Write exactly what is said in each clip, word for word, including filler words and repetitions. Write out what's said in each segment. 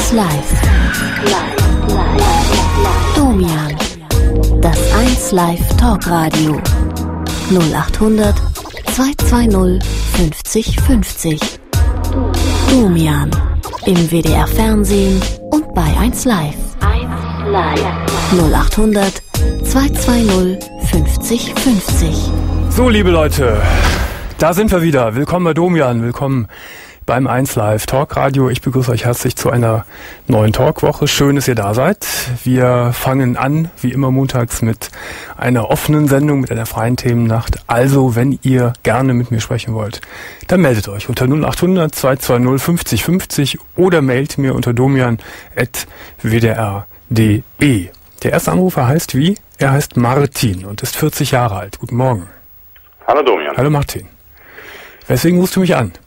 eins Live. Domian. Das eins Live Talkradio. null achthundert zweihundertzweißig fünfzig fünfzig. Domian. Im W D R Fernsehen und bei eins Live. eins Live. null achthundert zweihundertzweißig fünfzig fünfzig. So, liebe Leute, da sind wir wieder. Willkommen bei Domian, willkommen beim eins Live Talkradio. Ich begrüße euch herzlich zu einer neuen Talkwoche. Schön, dass ihr da seid. Wir fangen an, wie immer montags, mit einer offenen Sendung, mit einer freien Themennacht. Also, wenn ihr gerne mit mir sprechen wollt, dann meldet euch unter null achthundert zweihundertzweißig fünfzig fünfzig oder mailt mir unter domian at w d r punkt d e. Der erste Anrufer heißt wie? Er heißt Martin und ist vierzig Jahre alt. Guten Morgen. Hallo Domian. Hallo Martin. Weswegen rufst du mich an?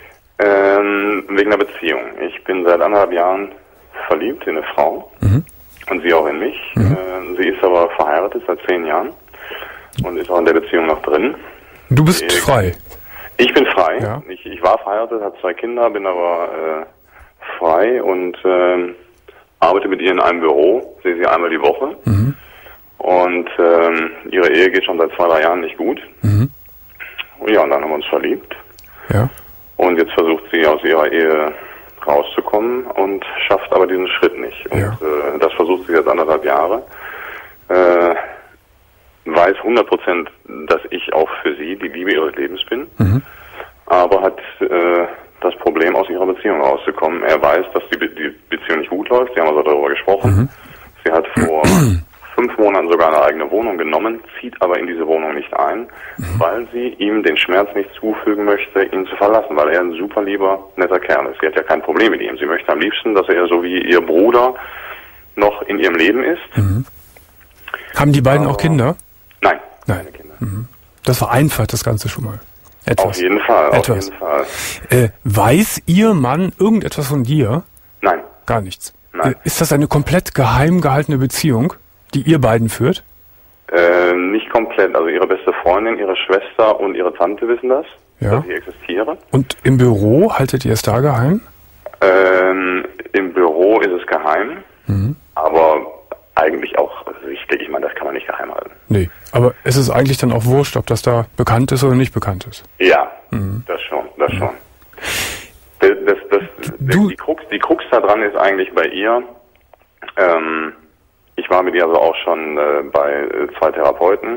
Ähm, wegen der Beziehung. Ich bin seit anderthalb Jahren verliebt in eine Frau mhm. und sie auch in mich. Mhm. Äh, sie ist aber verheiratet seit zehn Jahren und ist auch in der Beziehung noch drin. Du bist ich, frei? Ich bin frei. Ja. Ich, ich war verheiratet, habe zwei Kinder, bin aber äh, frei und äh, arbeite mit ihr in einem Büro, sehe sie einmal die Woche. Mhm. Und ähm, ihre Ehe geht schon seit zwei, drei Jahren nicht gut. Mhm. Ja, und dann haben wir uns verliebt. Ja. Und jetzt versucht sie aus ihrer Ehe rauszukommen und schafft aber diesen Schritt nicht. Und ja. äh, das versucht sie jetzt anderthalb Jahre. Äh, weiß hundert Prozent, dass ich auch für sie die Liebe ihres Lebens bin. Mhm. Aber hat äh, das Problem, aus ihrer Beziehung rauszukommen. Er weiß, dass die, Be- die Beziehung nicht gut läuft. Sie haben also darüber gesprochen. Mhm. Sie hat vor fünf Monaten sogar eine eigene Wohnung genommen, zieht aber in diese Wohnung nicht ein, mhm. weil sie ihm den Schmerz nicht zufügen möchte, ihn zu verlassen, weil er ein super lieber, netter Kerl ist. Sie hat ja kein Problem mit ihm. Sie möchte am liebsten, dass er so wie ihr Bruder noch in ihrem Leben ist. Mhm. Haben die beiden aber auch Kinder? Nein, Nein. keine Kinder. Mhm. Das vereinfacht das Ganze schon mal. Etwas. Auf jeden Fall, Etwas. auf jeden Fall. Äh, weiß Ihr Mann irgendetwas von dir? Nein. Gar nichts? Nein. Äh, ist das eine komplett geheim gehaltene Beziehung, die ihr beiden führt? Äh, nicht komplett. Also ihre beste Freundin, ihre Schwester und ihre Tante wissen das, ja. dass ich existiere. Und im Büro, haltet ihr es da geheim? Ähm, im Büro ist es geheim, mhm. aber eigentlich auch richtig. Ich meine, das kann man nicht geheim halten. Nee, aber es ist eigentlich dann auch wurscht, ob das da bekannt ist oder nicht bekannt ist. Ja, mhm. das schon, das mhm. schon. Das, das, das, du die, Krux, die Krux da dran ist eigentlich bei ihr, ähm, ich war mit ihr also auch schon äh, bei äh, zwei Therapeuten.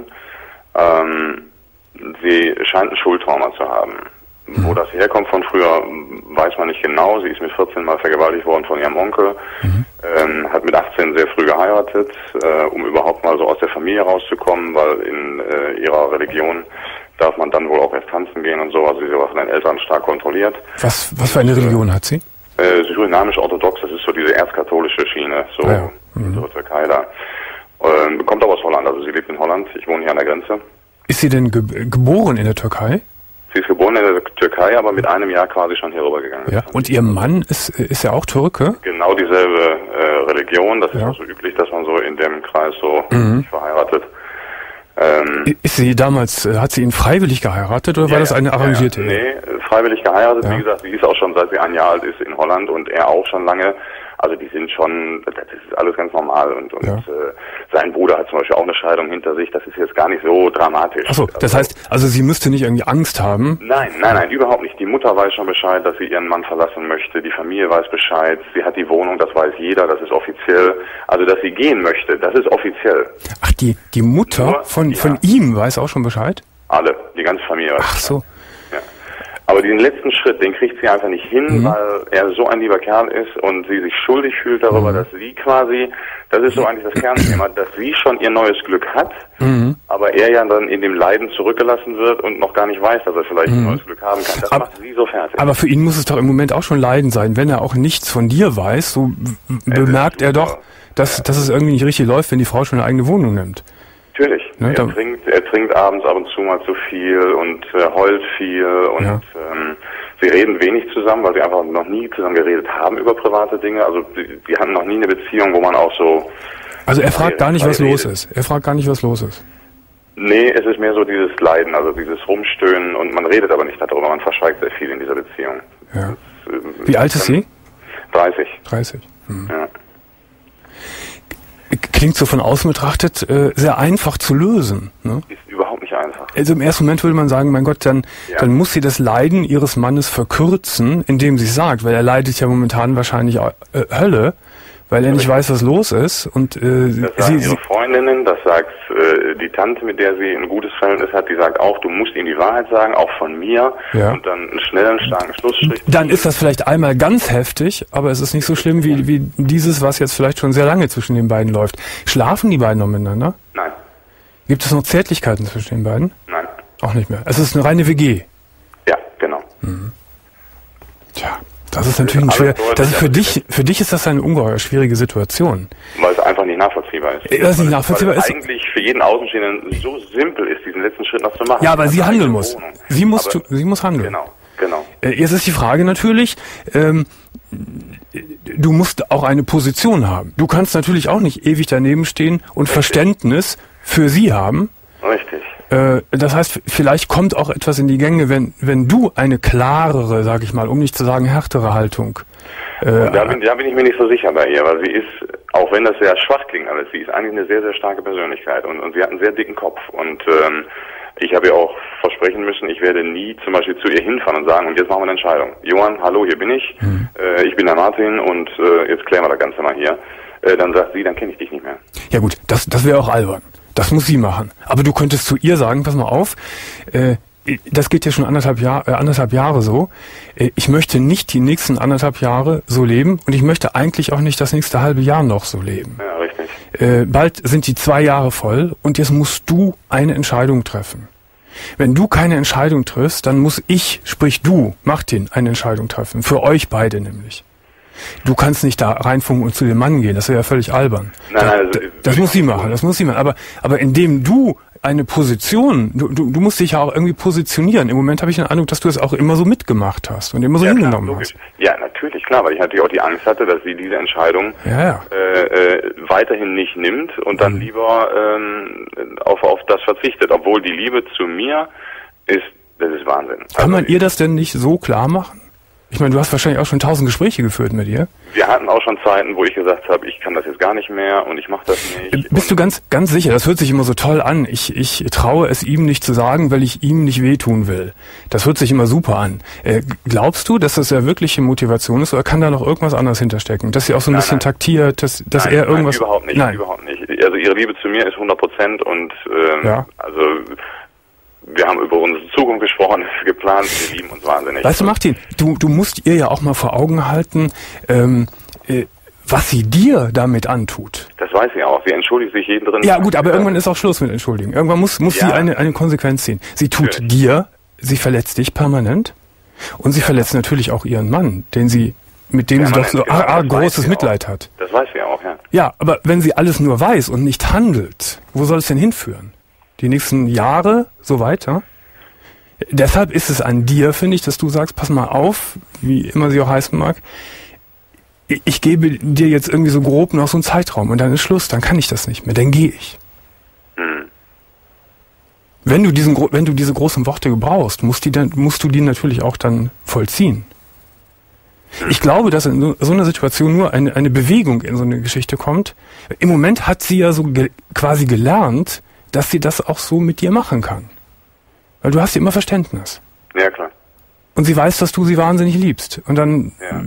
Ähm, sie scheint ein Schultrauma zu haben. Mhm. Wo das herkommt von früher, weiß man nicht genau. Sie ist mit vierzehn Mal vergewaltigt worden von ihrem Onkel. Mhm. Ähm, hat mit achtzehn sehr früh geheiratet, äh, um überhaupt mal so aus der Familie rauszukommen, weil in äh, ihrer Religion darf man dann wohl auch erst tanzen gehen und so. Also sie ist aber von den Eltern stark kontrolliert. Was, was für eine Religion hat sie? Äh, surinamisch-orthodox, das ist so diese erzkatholische Schiene, so ah, ja. mhm. in der Türkei da. Ähm, kommt aber aus Holland, also sie lebt in Holland, ich wohne hier an der Grenze. Ist sie denn ge- geboren in der Türkei? Sie ist geboren in der Türkei, aber mit einem Jahr quasi schon hier rübergegangen. Ja. Und ihr Mann ist, ist ja auch Türke? Genau dieselbe äh, Religion, das ist ja. auch so üblich, dass man so in dem Kreis so mhm. sich verheiratet. Ähm, ist sie damals, hat sie ihn freiwillig geheiratet oder ja, war das eine arrangierte Ehe? Ja, nee, freiwillig geheiratet. Ja. Wie gesagt, sie ist auch schon, seit sie ein Jahr alt ist, in Holland und er auch schon lange. Also die sind schon, das ist alles ganz normal. Und, und ja. äh, sein Bruder hat zum Beispiel auch eine Scheidung hinter sich. Das ist jetzt gar nicht so dramatisch. Ach so, das also, heißt, also sie müsste nicht irgendwie Angst haben? Nein, nein, nein, überhaupt nicht. Die Mutter weiß schon Bescheid, dass sie ihren Mann verlassen möchte. Die Familie weiß Bescheid. Sie hat die Wohnung, das weiß jeder, das ist offiziell. Also, dass sie gehen möchte, das ist offiziell. Ach, die, die Mutter Nur, von, ja. von ihm weiß auch schon Bescheid? Alle, die ganze Familie weiß Ach Bescheid. so. Ja. Aber diesen letzten Schritt, den kriegt sie einfach nicht hin, mhm. weil er so ein lieber Kerl ist und sie sich schuldig fühlt darüber, mhm. dass sie quasi, das ist so eigentlich das Kernthema, dass sie schon ihr neues Glück hat, mhm. aber er ja dann in dem Leiden zurückgelassen wird und noch gar nicht weiß, dass er vielleicht mhm. ein neues Glück haben kann. Das aber, macht sie so fertig. Aber für ihn muss es doch im Moment auch schon Leiden sein, wenn er auch nichts von dir weiß, so bemerkt er doch, dass, dass es irgendwie nicht richtig läuft, wenn die Frau schon eine eigene Wohnung nimmt. Natürlich. Ne, er, trinkt, er trinkt abends ab und zu mal zu viel und äh, heult viel und ja. ähm, sie reden wenig zusammen, weil sie einfach noch nie zusammen geredet haben über private Dinge. Also die, die hatten noch nie eine Beziehung, wo man auch so... Also er fragt gar nicht, was los ist. Er fragt gar nicht, was los ist. Nee, es ist mehr so dieses Leiden, also dieses Rumstöhnen und man redet aber nicht darüber, man verschweigt sehr viel in dieser Beziehung. Ja. Das, äh, Wie alt ist sie? dreißig. dreißig. Hm. Ja. Klingt so von außen betrachtet äh, sehr einfach zu lösen. Ne? Ist überhaupt nicht einfach. Also im ersten Moment würde man sagen, mein Gott, dann, ja. dann muss sie das Leiden ihres Mannes verkürzen, indem sie es sagt, weil er leidet ja momentan wahrscheinlich äh, Hölle, weil er nicht weiß, was los ist. Und äh, das sagen sie, ihre Freundinnen, das sagt äh, die Tante, mit der sie ein gutes Verhältnis hat, die sagt auch, du musst ihm die Wahrheit sagen, auch von mir, ja. und dann einen schnellen, starken Schlussstrich. Dann ist das vielleicht einmal ganz heftig, aber es ist nicht so schlimm wie, wie dieses, was jetzt vielleicht schon sehr lange zwischen den beiden läuft. Schlafen die beiden noch miteinander? Nein. Gibt es noch Zärtlichkeiten zwischen den beiden? Nein. Auch nicht mehr. Es ist eine reine W G. Ja, genau. Mhm. Tja. Das ist natürlich ein schwer. Das ist für dich, für dich ist das eine ungeheuer schwierige Situation. Weil es einfach nicht nachvollziehbar ist. Weil es nicht nachvollziehbar weil es ist. Eigentlich für jeden Außenstehenden so simpel ist, diesen letzten Schritt noch zu machen. Ja, aber sie handeln muss. Sie muss, tu, sie muss handeln. Genau, genau. Jetzt ist die Frage natürlich, ähm, du musst auch eine Position haben. Du kannst natürlich auch nicht ewig daneben stehen und Richtig. Verständnis für sie haben. Richtig. Das heißt, vielleicht kommt auch etwas in die Gänge, wenn wenn du eine klarere, sage ich mal, um nicht zu sagen härtere Haltung. Äh, da, bin, da bin ich mir nicht so sicher bei ihr, weil sie ist, auch wenn das sehr schwach klingt alles, sie ist eigentlich eine sehr, sehr starke Persönlichkeit und, und sie hat einen sehr dicken Kopf. Und ähm, ich habe ihr auch versprechen müssen, ich werde nie zum Beispiel zu ihr hinfahren und sagen, und jetzt machen wir eine Entscheidung. Johann, hallo, hier bin ich, hm. äh, ich bin der Martin und äh, jetzt klären wir das Ganze mal hier. Äh, dann sagt sie, dann kenne ich dich nicht mehr. Ja gut, das, das wäre auch albern. Das muss sie machen. Aber du könntest zu ihr sagen, pass mal auf, äh, das geht ja schon anderthalb, Jahr, äh, anderthalb Jahre so. Äh, ich möchte nicht die nächsten anderthalb Jahre so leben und ich möchte eigentlich auch nicht das nächste halbe Jahr noch so leben. Ja, richtig. Äh, bald sind die zwei Jahre voll und jetzt musst du eine Entscheidung treffen. Wenn du keine Entscheidung triffst, dann muss ich, sprich du, Martin, eine Entscheidung treffen. Für euch beide nämlich. Du kannst nicht da reinfunken und zu dem Mann gehen, das wäre ja völlig albern. Nein, da, also, da, das muss sie machen, das muss sie machen. Aber, aber indem du eine Position, du, du, du musst dich ja auch irgendwie positionieren. Im Moment habe ich den Eindruck, dass du es auch immer so mitgemacht hast und immer so ja, hingenommen klar, hast. Ja, natürlich, klar, weil ich natürlich auch die Angst hatte, dass sie diese Entscheidung ja, ja. Äh, äh, weiterhin nicht nimmt und dann mhm. lieber ähm, auf, auf das verzichtet. Obwohl die Liebe zu mir ist, das ist Wahnsinn. Kann also, man ihr das denn nicht so klar machen? Ich meine, du hast wahrscheinlich auch schon tausend Gespräche geführt mit ihr. Wir hatten auch schon Zeiten, wo ich gesagt habe, ich kann das jetzt gar nicht mehr und ich mache das nicht. Bist du ganz ganz sicher? Das hört sich immer so toll an. Ich ich traue es ihm nicht zu sagen, weil ich ihm nicht wehtun will. Das hört sich immer super an. Äh, glaubst du, dass das ja wirkliche Motivation ist oder kann da noch irgendwas anderes hinterstecken? Dass sie auch so ein nein, bisschen nein. taktiert, dass, dass nein, er irgendwas... Nein, überhaupt nicht. Nein. Überhaupt nicht. Also ihre Liebe zu mir ist hundert Prozent und ähm, ja. also... Wir haben über unsere Zukunft gesprochen, geplant, wir lieben uns wahnsinnig. Weißt du, Martin, du, du musst ihr ja auch mal vor Augen halten, ähm, äh, was sie dir damit antut. Das weiß sie auch. Sie entschuldigt sich jeden drin. Ja gut, aber irgendwann ist auch Schluss mit Entschuldigen. Irgendwann muss, muss ja. sie eine, eine Konsequenz ziehen. Sie tut natürlich. dir, sie verletzt dich permanent und sie ja. verletzt natürlich auch ihren Mann, den sie, mit dem ja, sie doch so genau, ah, großes Mitleid auch. hat. Das weiß sie auch, ja. Ja, aber wenn sie alles nur weiß und nicht handelt, wo soll es denn hinführen? Die nächsten Jahre so weiter. Deshalb ist es an dir, finde ich, dass du sagst, pass mal auf, wie immer sie auch heißen mag, ich gebe dir jetzt irgendwie so grob noch so einen Zeitraum und dann ist Schluss, dann kann ich das nicht mehr, dann gehe ich. Hm. Wenn du diesen, wenn du diese großen Worte gebrauchst, musst, die dann, musst du die natürlich auch dann vollziehen. Hm. Ich glaube, dass in so einer Situation nur eine, eine Bewegung in so eine Geschichte kommt. Im Moment hat sie ja so ge- quasi gelernt, dass sie das auch so mit dir machen kann. Weil du hast ja immer Verständnis. Ja, klar. Und sie weiß, dass du sie wahnsinnig liebst. Und dann ja.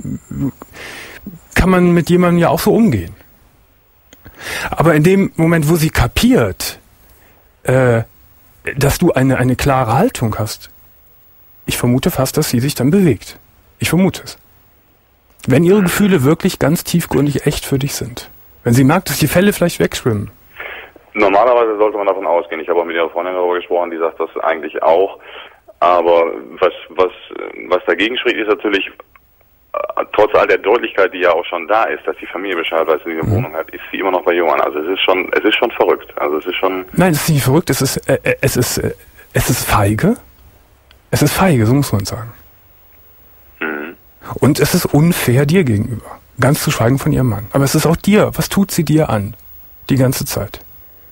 kann man mit jemandem ja auch so umgehen. Aber in dem Moment, wo sie kapiert, äh, dass du eine, eine klare Haltung hast, ich vermute fast, dass sie sich dann bewegt. Ich vermute es. Wenn ihre Gefühle wirklich ganz tiefgründig echt für dich sind. Wenn sie merkt, dass die Fälle vielleicht wegschwimmen. Normalerweise sollte man davon ausgehen. Ich habe auch mit ihrer Freundin darüber gesprochen, die sagt das eigentlich auch. Aber was was was dagegen spricht, ist natürlich, trotz all der Deutlichkeit, die ja auch schon da ist, dass die Familie Bescheid weiß, in dieser mhm. Wohnung hat, ist sie immer noch bei Johann. Also es ist schon, es ist schon verrückt. Also es ist schon. Nein, es ist nicht verrückt. Es ist, äh, es ist, äh, es ist feige. Es ist feige, so muss man sagen. Mhm. Und es ist unfair dir gegenüber. Ganz zu schweigen von ihrem Mann. Aber es ist auch dir. Was tut sie dir an? Die ganze Zeit.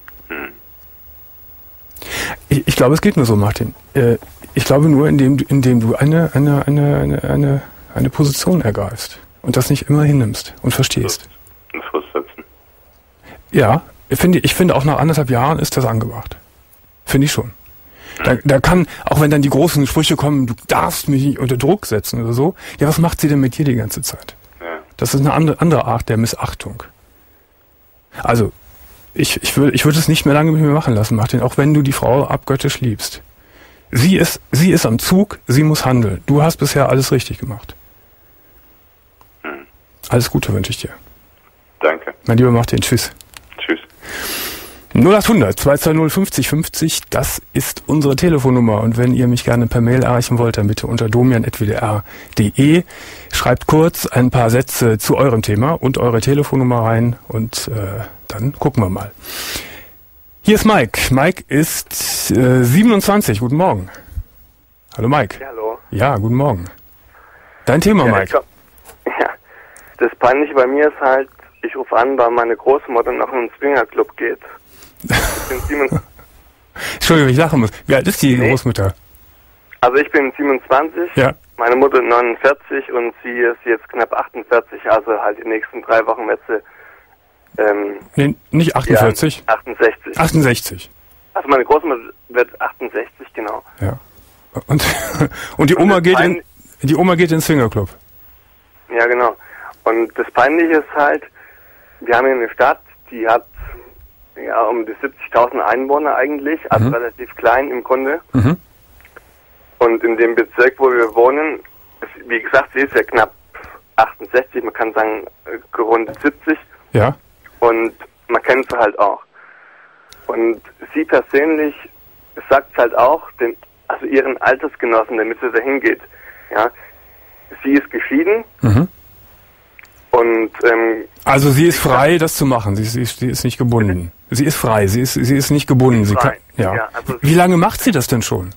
Ich, ich glaube, es geht nur so, Martin. Äh, ich glaube nur, indem, indem du eine, eine, eine, eine, eine, eine Position ergreifst. und das nicht immer hinnimmst und verstehst. Ein Frist setzen. Ja, ich finde, ich finde auch nach anderthalb Jahren ist das angebracht. Finde ich schon. Da, da kann, auch wenn dann die großen Sprüche kommen, du darfst mich nicht unter Druck setzen oder so. Ja, was macht sie denn mit dir die ganze Zeit? Ja. Das ist eine andere, andere Art der Missachtung. Also, ich, ich würde, ich würde es nicht mehr lange mit mir machen lassen, Martin, auch wenn du die Frau abgöttisch liebst. Sie ist, sie ist am Zug, sie muss handeln. Du hast bisher alles richtig gemacht. Hm. Alles Gute wünsche ich dir. Danke. Mein lieber Martin, tschüss. Tschüss. null acht hundert zwei zwei null fünfzig fünfzig, das ist unsere Telefonnummer. Und wenn ihr mich gerne per Mail erreichen wollt, dann bitte unter domian at w d r punkt d e. Schreibt kurz ein paar Sätze zu eurem Thema und eure Telefonnummer rein und äh, dann gucken wir mal. Hier ist Mike. Mike ist äh, siebenundzwanzig. Guten Morgen. Hallo Mike. Ja, hallo. Ja, guten Morgen. Dein Thema, Ja, Mike. glaub, ja, das Peinliche bei mir ist halt, ich rufe an, weil meine Großmutter noch in einen Swingerclub geht. Ich bin siebenundzwanzig, Entschuldigung, ich lachen muss. Wie alt ist die Nee. Großmutter? also ich bin siebenundzwanzig, Ja. meine Mutter neunundvierzig und sie ist jetzt knapp achtundvierzig, also halt die nächsten drei Wochen wird sie ähm, Nee, nicht achtundvierzig. Ja, achtundsechzig. achtundsechzig. Also meine Großmutter wird achtundsechzig, genau. Ja. Und, und die Und Oma das geht in, Pein- die Oma geht in den Swingerclub. Ja, genau. Und das Peinliche ist halt, wir haben hier eine Stadt, die hat ja um die siebzigtausend Einwohner eigentlich, also Mhm. relativ klein im Grunde. Mhm. Und in dem Bezirk, wo wir wohnen, ist, wie gesagt, sie ist ja knapp achtundsechzig, man kann sagen äh, gerundet siebzig. Ja. Und man kennt sie halt auch. Und sie persönlich sagt halt auch, den, also ihren Altersgenossen, damit sie dahin geht. Ja, sie ist geschieden Mhm. und ähm, Also sie ist frei, das zu machen. Sie, sie, sie ist nicht gebunden. Sie ist frei. Sie ist, sie ist nicht gebunden. Sie kann, frei. ja. Ja, also- Wie lange macht sie das denn schon?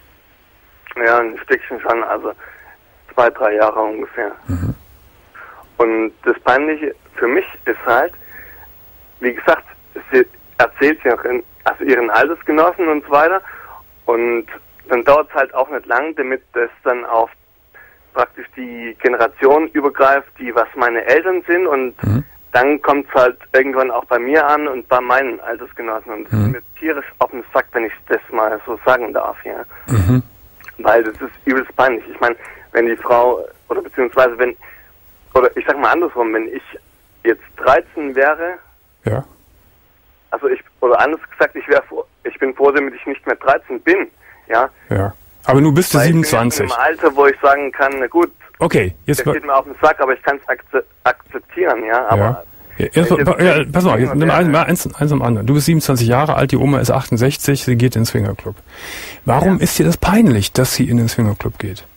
ja, ein Stückchen schon, also zwei, drei Jahre ungefähr. Mhm. Und das Peinliche für mich ist halt, wie gesagt, sie erzählt sie auch in, also ihren Altersgenossen und so weiter. Und dann dauert es halt auch nicht lang, damit das dann auf praktisch die Generation übergreift, die was meine Eltern sind. Und Mhm. dann kommt es halt irgendwann auch bei mir an und bei meinen Altersgenossen. Und das Mhm. ist mir tierisch auf den Sack, wenn ich das mal so sagen darf, ja. Mhm. Weil das ist übelst peinlich. Ich meine, wenn die Frau, oder beziehungsweise wenn, oder ich sag mal andersrum, wenn ich jetzt dreizehn wäre, Ja. also ich, oder anders gesagt, ich wäre froh, ich bin froh, damit ich nicht mehr dreizehn bin, ja. Ja. Aber du bist ja Weil siebenundzwanzig. Ich bin jetzt in einem Alter, wo ich sagen kann, na gut, Okay, jetzt das geht mir auf den Sack, aber ich kann es akze akzeptieren, ja. Aber ja. Ja, jetzt, wenn ich jetzt ja, pass mal, jetzt nimm wäre- ein, mal eins, eins am anderen. Du bist siebenundzwanzig Jahre alt, die Oma ist achtundsechzig, sie geht in den Swingerclub. Warum Ja. ist dir das peinlich, dass sie in den Swingerclub geht?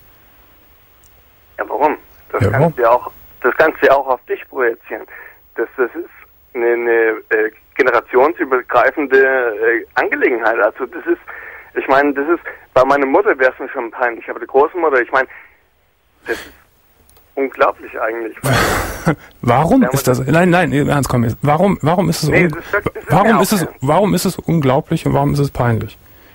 Ja, warum? Das Ja, kannst warum? du ja auch, das kannst du ja auch auf dich projizieren. Das, das ist eine, eine äh, generationsübergreifende äh, Angelegenheit. Also das ist, ich meine, das ist, bei meiner Mutter wäre es mir schon peinlich, aber die Großmutter, ich meine, das ist unglaublich eigentlich. Warum Ja, ist das? Nein, nein, im Ernst, komm jetzt. Warum, warum ist es, Nee, un, das ist wirklich- das ist warum mir ist es, auch ernst. warum ist es unglaublich und warum ist es peinlich?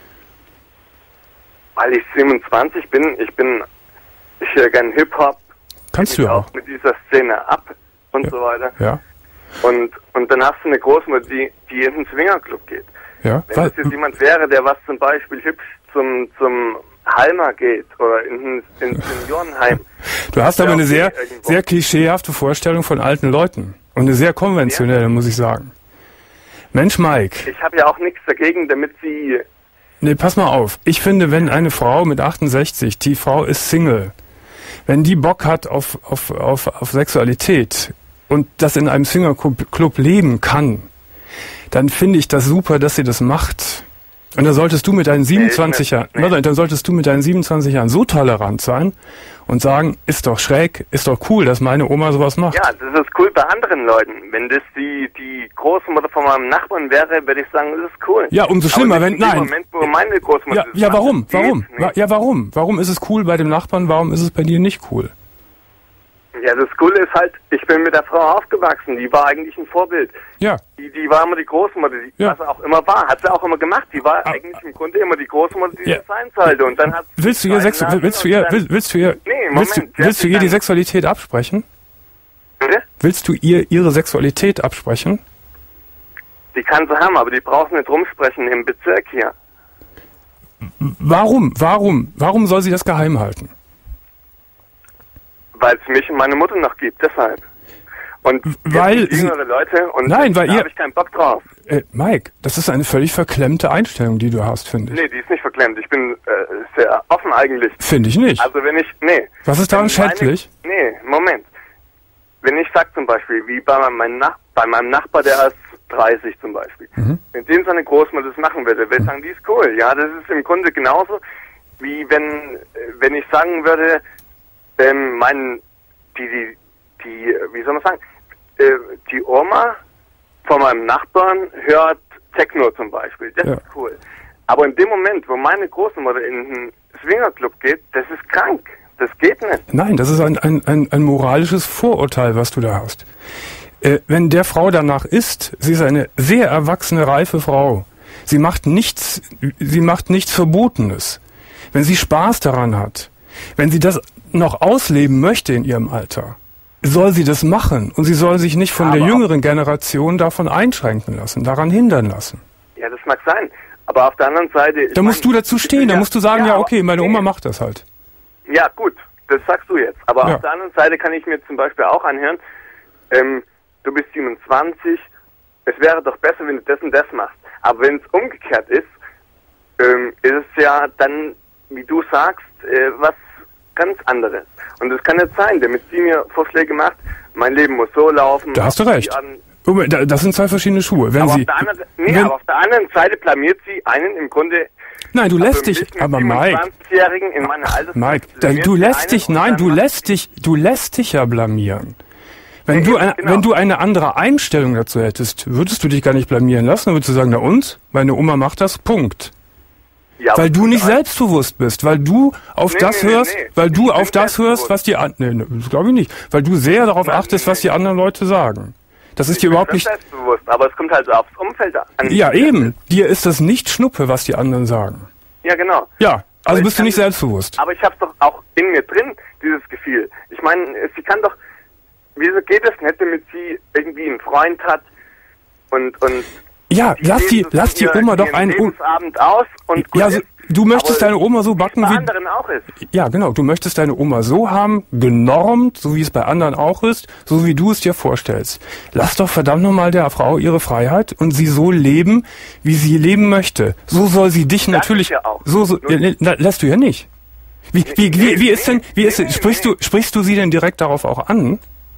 Weil ich siebenundzwanzig bin, ich bin, ich höre gern Hip-Hop, Kannst ich du ja auch. auch mit dieser Szene ab und Ja. so weiter. Ja, Und, und dann hast du eine Großmutter, die, die in den Swingerclub geht. ja. Wenn Was, es jetzt jemand wäre, der was zum Beispiel hübsch zum, zum Halmer geht oder in ein in Seniorenheim. du hast aber Ja, eine okay, sehr, irgendwo. sehr klischeehafte Vorstellung von alten Leuten. Und eine sehr konventionelle, muss ich sagen. Mensch, Mike. Ich habe ja auch nichts dagegen, damit sie... Nee, pass mal auf. Ich finde, wenn eine Frau mit achtundsechzig, die Frau ist Single, wenn die Bock hat auf, auf, auf, auf Sexualität und das in einem Swingerclub leben kann, dann finde ich das super, dass sie das macht. Und dann solltest du mit deinen siebenundzwanzig Jahren, nee. nee. dann solltest du mit deinen siebenundzwanzig Jahren so tolerant sein und sagen, ist doch schräg, ist doch cool, dass meine Oma sowas macht. Ja, das ist cool bei anderen Leuten. Wenn das die, die Großmutter von meinem Nachbarn wäre, würde ich sagen, das ist cool. Ja, umso schlimmer, Aber wenn, nicht in dem nein. Moment, wo meine Großmutter Ja, das ja, macht, warum? das geht Warum? nicht. Wa- Ja, warum? Warum ist es cool bei dem Nachbarn? Warum ist es bei dir nicht cool? Ja, das Coole ist halt, ich bin mit der Frau aufgewachsen, die war eigentlich ein Vorbild. Ja. Die, die war immer die Großmutter, die, Ja. was er auch immer war, hat sie auch immer gemacht. Die war Ah. eigentlich im Grunde immer die Großmutter, die Ja. das sein sollte. Und dann hat Willst du ihr, Sex, willst du ihr, willst, willst du ihr, Nee, willst du, Moment, sie hat willst du sich ihr die dann- Sexualität absprechen? Willst du ihr ihre Sexualität absprechen? Die kann sie haben, aber die braucht nicht rumsprechen im Bezirk hier. Warum? Warum? Warum soll sie das geheim halten? Weil es mich und meine Mutter noch gibt, deshalb. Und weil jüngere Leute und nein, weil da ihr, habe ich keinen Bock drauf. Äh, Mike, das ist eine völlig verklemmte Einstellung, die du hast, finde ich. Nee, die ist nicht verklemmt. Ich bin äh, sehr offen eigentlich. Finde ich nicht. Also wenn ich, nee. Was ist daran schädlich? Nee, Moment. Wenn ich sag zum Beispiel, wie bei meinem, Nach bei meinem Nachbar, der ist dreißig zum Beispiel. Mhm. Wenn dem seine Großmutter das machen würde, würde ich sagen, die ist cool. Ja, das ist im Grunde genauso, wie wenn, wenn ich sagen würde, ähm, mein, die, die, die, wie soll man sagen, äh, die Oma von meinem Nachbarn hört Techno zum Beispiel. Das ja. ist cool. Aber in dem Moment, wo meine Großmutter in den Swingerclub geht, das ist krank. Das geht nicht. Nein, das ist ein, ein, ein, ein moralisches Vorurteil, was du da hast. Äh, wenn der Frau danach ist, sie ist eine sehr erwachsene, reife Frau. Sie macht nichts, sie macht nichts Verbotenes. Wenn sie Spaß daran hat, wenn sie das noch ausleben möchte in ihrem Alter, soll sie das machen. Und sie soll sich nicht von aber der jüngeren Generation davon einschränken lassen, daran hindern lassen. Ja, das mag sein. Aber auf der anderen Seite... Da musst mein, du dazu stehen, da ja, musst du sagen, ja, ja okay, meine nee. Oma macht das halt. Ja, gut, das sagst du jetzt. Aber ja. auf der anderen Seite kann ich mir zum Beispiel auch anhören, ähm, du bist siebenundzwanzig, es wäre doch besser, wenn du das und das machst. Aber wenn es umgekehrt ist, ähm, ist es ja dann, wie du sagst, äh, was ganz anderes. Und das kann nicht sein, damit sie mir Vorschläge macht, mein Leben muss so laufen. Da hast du recht. Das sind zwei verschiedene Schuhe. Wenn aber, sie, auf der anderen, nee, wenn, aber auf der anderen Seite blamiert sie einen im Grunde... Nein, du lässt dich, aber Mike, in meiner Mike, du lässt dich, nein, du lässt dich, du lässt dich ja blamieren. Wenn nee, du, ein, genau. wenn du eine andere Einstellung dazu hättest, würdest du dich gar nicht blamieren lassen, dann würdest du sagen, na und? Meine Oma macht das, Punkt. Ja, weil du nicht selbstbewusst bist, weil du auf nee, das nee, hörst, nee, nee. weil du ich auf das hörst, was die anderen, nee, das glaube ich nicht, weil du sehr darauf nein, achtest, nee, was die anderen Leute sagen. Das ist ich dir überhaupt nicht... selbstbewusst, aber es kommt halt so aufs Umfeld an. Ja, eben. Dir ist das nicht Schnuppe, was die anderen sagen. Ja, genau. Ja, also aber bist du nicht das, selbstbewusst. Aber ich hab's doch auch in mir drin, dieses Gefühl. Ich meine, sie kann doch... Wieso geht es nicht, damit sie irgendwie einen Freund hat und... und ja, die lass die, lass die Oma doch einen... Lebensabend aus und gut ja, so, du möchtest deine Oma so backen, wie... wie... bei anderen auch ist. Ja, genau. Du möchtest deine Oma so haben, genormt, so wie es bei anderen auch ist, so wie du es dir vorstellst. Lass doch verdammt nochmal der Frau ihre Freiheit und sie so leben, wie sie leben möchte. So soll sie dich das natürlich... Ja auch. So, so, ja, na, lässt du ja nicht. Wie, wie, wie, wie ist denn... Wie ist, sprichst du, sprichst du sie denn direkt darauf auch an?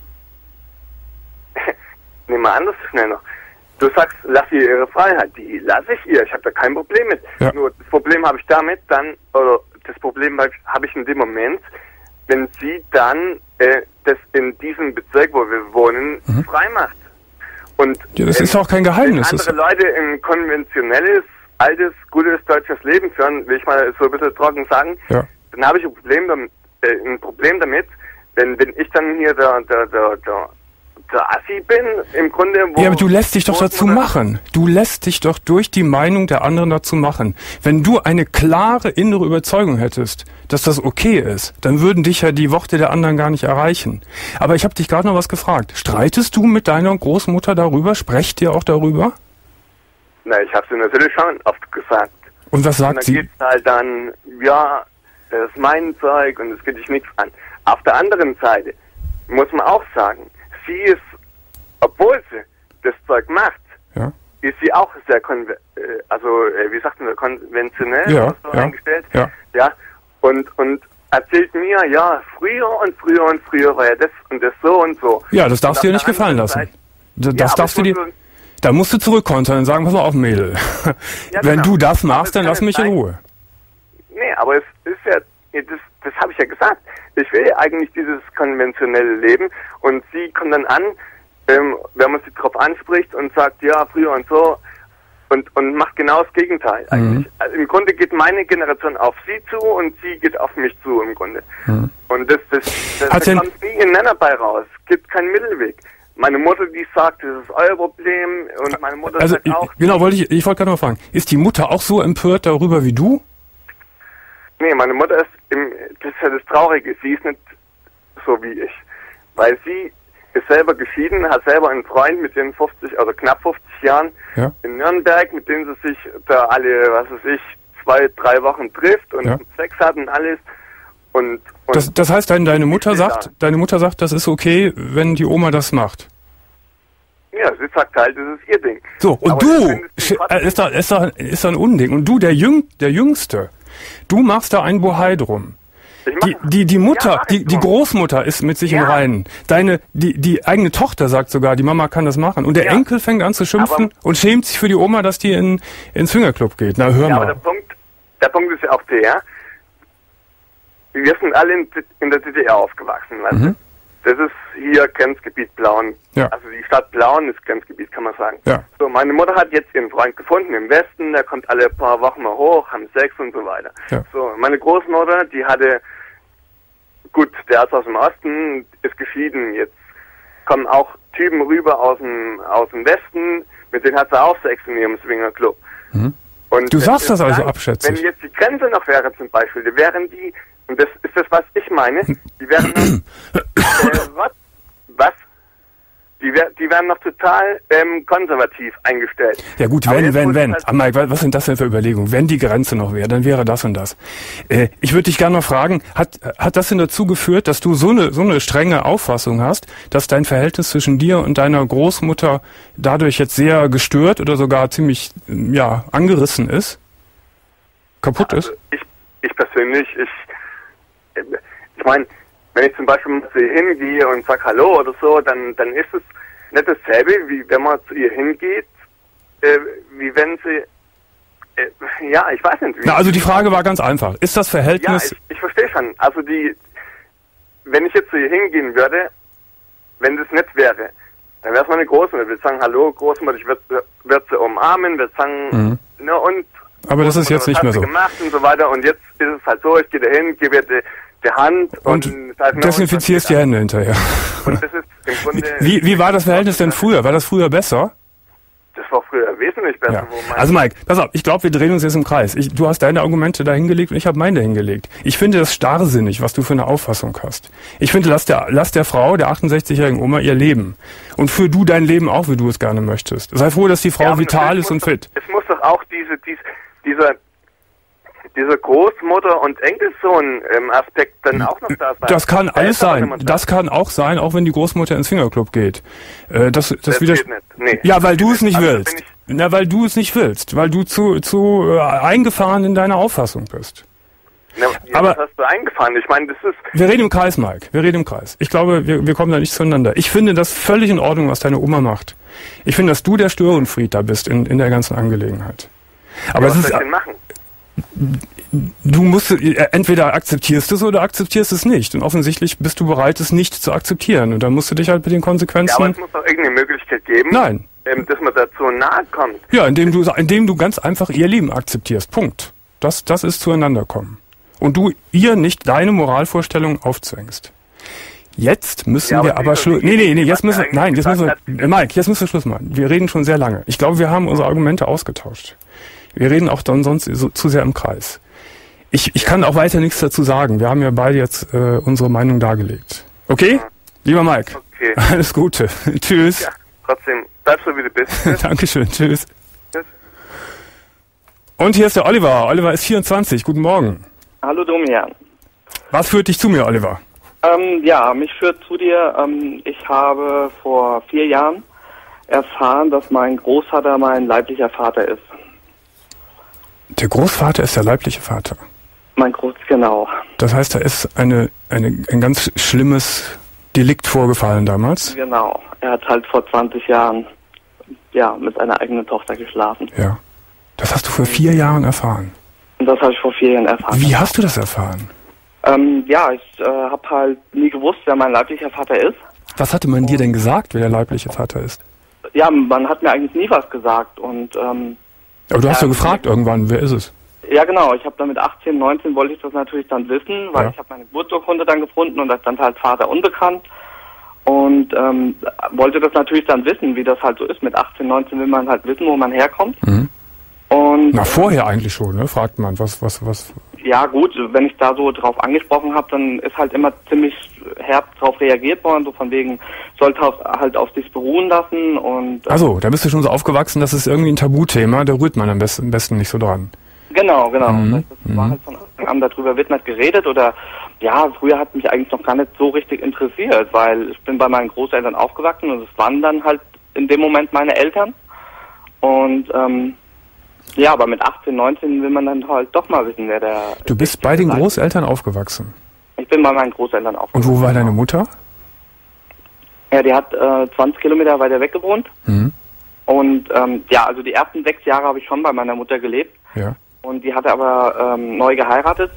Nehmen wir anders schnell noch. Du sagst, lass ihr ihre Freiheit. Die lasse ich ihr. Ich habe da kein Problem mit. Ja. Nur das Problem habe ich damit dann, oder das Problem habe ich in dem Moment, wenn sie dann äh, das in diesem Bezirk, wo wir wohnen, mhm. frei macht. Und ja, das ähm, ist auch kein Geheimnis. Wenn andere Leute ein konventionelles, altes, gutes deutsches Leben führen, will ich mal so ein bisschen trocken sagen, ja. dann habe ich ein Problem damit, äh, ein Problem damit, wenn, wenn ich dann hier der, der, der, der der Assi bin, im Grunde... Wo, ja, aber du lässt dich doch dazu machen. Du lässt dich doch durch die Meinung der anderen dazu machen. Wenn du eine klare innere Überzeugung hättest, dass das okay ist, dann würden dich ja die Worte der anderen gar nicht erreichen. Aber ich habe dich gerade noch was gefragt. Streitest du mit deiner Großmutter darüber? Sprecht ihr auch darüber? Na, ich habe sie natürlich schon oft gesagt. Und was sagt und dann sie? Geht's halt dann, ja, das ist mein Zeug und es geht dich nichts an. Auf der anderen Seite muss man auch sagen, sie ist, obwohl sie das Zeug macht, ja. ist sie auch sehr, konve äh, also äh, wie sagt man, konventionell ja, so ja, eingestellt. Ja. ja. Und, und erzählt mir, ja, früher und früher und früher war ja das und das so und so. Ja, das darfst du dir nicht gefallen lassen. Seite, das ja, darfst du dir... Da musst du zurückkontern und sagen, pass mal auf, Mädel. Ja, Wenn genau. du das machst, dann lass mich in Ruhe. Nee, aber es ist ja... Das, das habe ich ja gesagt. Ich will ja eigentlich dieses konventionelle Leben und sie kommt dann an, ähm, wenn man sie drauf anspricht und sagt, ja, früher und so und, und macht genau das Gegenteil eigentlich. Mhm. Also im Grunde geht meine Generation auf sie zu und sie geht auf mich zu im Grunde. Mhm. Und das, das, das, das denn, kommt nie ein Nenner bei raus. Es gibt keinen Mittelweg. Meine Mutter, die sagt, das ist euer Problem und meine Mutter also, sagt auch... Genau, wollte ich, ich wollte gerade mal fragen, ist die Mutter auch so empört darüber wie du? Nee, meine Mutter ist, im, das ist ja das Traurige, sie ist nicht so wie ich. Weil sie, ist selber geschieden, hat selber einen Freund mit den fünfzig, also knapp fünfzig Jahren ja. in Nürnberg, mit dem sie sich da alle, was weiß ich, zwei, drei Wochen trifft und ja. Sex hat und alles. Und, und das, das heißt, deine, deine Mutter sagt, deine Mutter sagt, das ist okay, wenn die Oma das macht. Ja, sie sagt halt, das ist ihr Ding. So, und Aber du, äh, ist da, ist da, ist da ein Unding. Und du, der Jüng, der Jüngste, du machst da ein Bohai drum. Die, die, die Mutter, ja, die, die Großmutter ist mit sich ja. im Reinen. Deine, die, die eigene Tochter sagt sogar, die Mama kann das machen. Und der ja. Enkel fängt an zu schimpfen aber und schämt sich für die Oma, dass die in, ins Swingerclub geht. Na, hör ja, mal. Aber der Punkt, der Punkt ist ja auch der, wir sind alle in, in der D D R aufgewachsen, weißt mhm. du? Das ist hier Grenzgebiet Plauen. Ja. Also die Stadt Plauen ist Grenzgebiet, kann man sagen. Ja. So, meine Mutter hat jetzt ihren Freund gefunden im Westen, der kommt alle paar Wochen mal hoch, haben Sex und so weiter. Ja. So, meine Großmutter, die hatte, gut, der ist aus dem Osten, ist geschieden, jetzt kommen auch Typen rüber aus dem, aus dem Westen, mit denen hat sie auch Sex in ihrem Swingerclub. Mhm. Und du sagst das also abschätzig. Wenn jetzt die Grenze noch wäre zum Beispiel, die wären die, und das ist das, was ich meine, die wären noch, äh, was? Was? Die, wär, die wären noch total ähm, konservativ eingestellt. Ja gut, wenn, wenn, wenn. Halt Mike, was sind das denn für Überlegungen? Wenn die Grenze noch wäre, dann wäre das und das. Äh, ich würde dich gerne mal fragen, hat, hat das denn dazu geführt, dass du so eine, so eine strenge Auffassung hast, dass dein Verhältnis zwischen dir und deiner Großmutter dadurch jetzt sehr gestört oder sogar ziemlich, ja, angerissen ist? Kaputt also ist? Ich, ich persönlich, ich, ich meine, wenn ich zum Beispiel mal zu ihr hingehe und sag Hallo oder so, dann, dann ist es nicht dasselbe, wie wenn man zu ihr hingeht, äh, wie wenn sie, äh, ja, ich weiß nicht. Wie Na, also die Frage war ganz einfach. Ist das Verhältnis... Ja, ich, ich verstehe schon. Also die, wenn ich jetzt zu ihr hingehen würde, wenn das nicht wäre, dann wäre es meine Großmutter. Ich würde sagen, hallo Großmutter, ich würde würd sie umarmen, würde sagen, mhm. ne, und... Aber das ist jetzt nicht mehr so. Gemacht und so weiter. Und jetzt ist es halt so, ich gehe da hin, gebe ihr die, die Hand und, und halt desinfizierst die Hände hinterher. Und das ist im Grunde... Wie, wie war das Verhältnis denn früher? War das früher besser? Das war früher wesentlich besser. Ja. Wo man also Mike, pass auf, ich glaube, wir drehen uns jetzt im Kreis. Ich, du hast deine Argumente da hingelegt und ich habe meine hingelegt. Ich finde das starrsinnig, was du für eine Auffassung hast. Ich finde, lass der, lass der Frau, der achtundsechzigjährigen Oma, ihr Leben. Und führ du dein Leben auch, wie du es gerne möchtest. Sei froh, dass die Frau ja, vital ist und doch, fit. Es muss doch auch diese, diese, dieser... dieser Großmutter- und Enkelsohn-Aspekt dann auch noch da sein. Das kann alles sein. Das kann auch sein, auch wenn die Großmutter ins Fingerclub geht. Äh, das, das, das wieder. Nee. Ja, weil du es nicht also willst. Na, weil du es nicht willst, weil du zu zu äh, eingefahren in deiner Auffassung bist. Na, ja, aber was hast du eingefahren? Ich meine, das ist. Wir reden im Kreis, Mike. Wir reden im Kreis. Ich glaube, wir, wir kommen da nicht zueinander. Ich finde das völlig in Ordnung, was deine Oma macht. Ich finde, dass du der Störenfried da bist in in der ganzen Angelegenheit. Aber ja, was es ist. Soll ich denn machen? Du musst, entweder akzeptierst es oder akzeptierst es nicht. Und offensichtlich bist du bereit, es nicht zu akzeptieren. Und dann musst du dich halt mit den Konsequenzen... Ja, aber es muss doch irgendeine Möglichkeit geben, Nein. Ähm, dass man dazu nahe kommt. Ja, indem du, indem du ganz einfach ihr Leben akzeptierst. Punkt. Das, das ist zueinander kommen. Und du ihr nicht deine Moralvorstellungen aufzwängst. Jetzt müssen ja, aber wir aber Schluss... Nee, nee, nee, jetzt müssen wir... Nein, jetzt müssen wir... Mike, jetzt müssen wir Schluss machen. Wir reden schon sehr lange. Ich glaube, wir haben unsere Argumente ausgetauscht. Wir reden auch dann sonst so, zu sehr im Kreis. Ich, ich kann auch weiter nichts dazu sagen. Wir haben ja beide jetzt äh, unsere Meinung dargelegt. Okay? Ja. Lieber Mike, okay. Alles Gute. Tschüss. Ja, trotzdem, bleib so wie du bist. Dankeschön, tschüss. Tschüss. Und hier ist der Oliver. Oliver ist vierundzwanzig. Guten Morgen. Hallo Domian. Was führt dich zu mir, Oliver? Ähm, ja, mich führt zu dir. Ähm, ich habe vor vier Jahren erfahren, dass mein Großvater mein leiblicher Vater ist. Der Großvater ist der leibliche Vater? Mein Groß, genau. Das heißt, da ist eine, eine, ein ganz schlimmes Delikt vorgefallen damals? Genau. Er hat halt vor zwanzig Jahren ja, mit seiner eigenen Tochter geschlafen. Ja. Das hast du vor vier Jahren erfahren? Und das habe ich vor vier Jahren erfahren. Wie hast du das erfahren? Ähm, ja, ich äh, habe halt nie gewusst, wer mein leiblicher Vater ist. Was hatte man dir denn gesagt, wer der leibliche Vater ist? Ja, man hat mir eigentlich nie was gesagt und... Ähm, Aber du hast ja gefragt irgendwann, wer ist es? Ja, genau. Ich habe dann mit achtzehn, neunzehn wollte ich das natürlich dann wissen, weil ja. ich habe meine Geburtsurkunde dann gefunden und da stand halt Vater unbekannt. Und ähm, wollte das natürlich dann wissen, wie das halt so ist. Mit achtzehn, neunzehn will man halt wissen, wo man herkommt. Mhm. Und Na, vorher eigentlich schon, ne? Fragt man, was, was, was. Ja gut, wenn ich da so drauf angesprochen habe, dann ist halt immer ziemlich herb drauf reagiert worden, so von wegen, sollte halt auf sich beruhen lassen und... Also, da bist du schon so aufgewachsen, das ist irgendwie ein Tabuthema, da rührt man am besten, am besten nicht so dran. Genau, genau. Mhm. Das war halt von Anfang an, darüber wird nicht geredet oder, ja, früher hat mich eigentlich noch gar nicht so richtig interessiert, weil ich bin bei meinen Großeltern aufgewachsen und es waren dann halt in dem Moment meine Eltern und, ähm, ja, aber mit achtzehn, neunzehn will man dann halt doch mal wissen, wer der... Du bist bei den Großeltern aufgewachsen? Ich bin bei meinen Großeltern aufgewachsen. Und wo war deine Mutter? Ja, die hat äh, zwanzig Kilometer weiter weg gewohnt. Mhm. Und ähm, ja, also die ersten sechs Jahre habe ich schon bei meiner Mutter gelebt. Ja. Und die hatte aber ähm, neu geheiratet.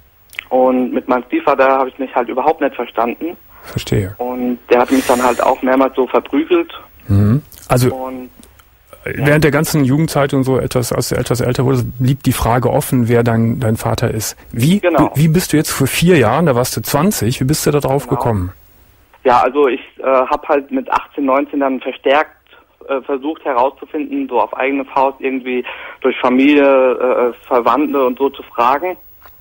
Und mit meinem Stiefvater habe ich mich halt überhaupt nicht verstanden. Verstehe. Und der hat mich dann halt auch mehrmals so verprügelt. Mhm. Also... Und während der ganzen Jugendzeit und so, etwas, als du etwas älter wurdest, blieb die Frage offen, wer dein, dein Vater ist. Wie, genau. wie bist du jetzt vor vier Jahren, da warst du zwanzig, wie bist du da drauf genau. gekommen? Ja, also ich äh, habe halt mit achtzehn, neunzehn dann verstärkt äh, versucht herauszufinden, so auf eigene Faust irgendwie durch Familie, äh, Verwandte und so zu fragen.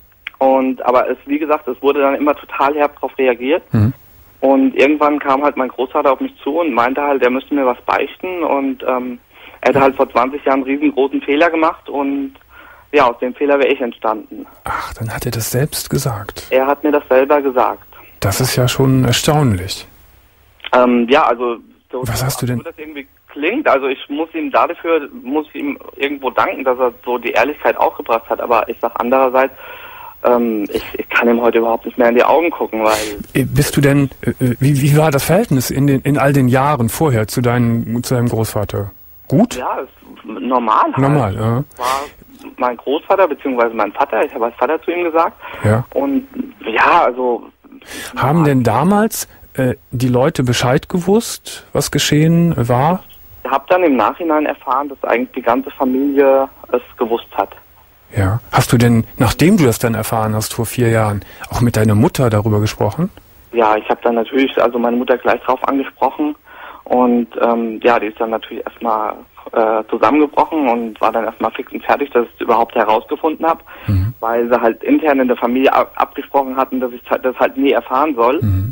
Und aber es, wie gesagt, es wurde dann immer total herb darauf reagiert. Mhm. Und irgendwann kam halt mein Großvater auf mich zu und meinte halt, er müsste mir was beichten und ähm, er hatte halt vor zwanzig Jahren einen riesengroßen Fehler gemacht und ja, aus dem Fehler wäre ich entstanden. Ach, dann hat er das selbst gesagt. Er hat mir das selber gesagt. Das ist ja schon erstaunlich. Ähm, ja, also so, was hast du denn? So das irgendwie klingt, also ich muss ihm dafür, muss ihm irgendwo danken, dass er so die Ehrlichkeit aufgebracht hat, aber ich sag andererseits, ähm, ich, ich kann ihm heute überhaupt nicht mehr in die Augen gucken, weil... Bist du denn, äh, wie, wie war das Verhältnis in den in all den Jahren vorher zu deinem, zu deinem Großvater? Gut? Ja, ist normal halt. Normal, ja. War mein Großvater, beziehungsweise mein Vater, ich habe als Vater zu ihm gesagt. Ja. Und ja, also... Haben denn damals äh, die Leute Bescheid gewusst, was geschehen war? Ich habe dann im Nachhinein erfahren, dass eigentlich die ganze Familie es gewusst hat. Ja. Hast du denn, nachdem du das dann erfahren hast vor vier Jahren, auch mit deiner Mutter darüber gesprochen? Ja, ich habe dann natürlich, also meine Mutter gleich drauf angesprochen. Und ähm, ja, die ist dann natürlich erstmal äh, zusammengebrochen und war dann erstmal fix und fertig, dass ich es überhaupt herausgefunden habe, mhm. weil sie halt intern in der Familie ab abgesprochen hatten, dass ich das halt nie erfahren soll. Mhm.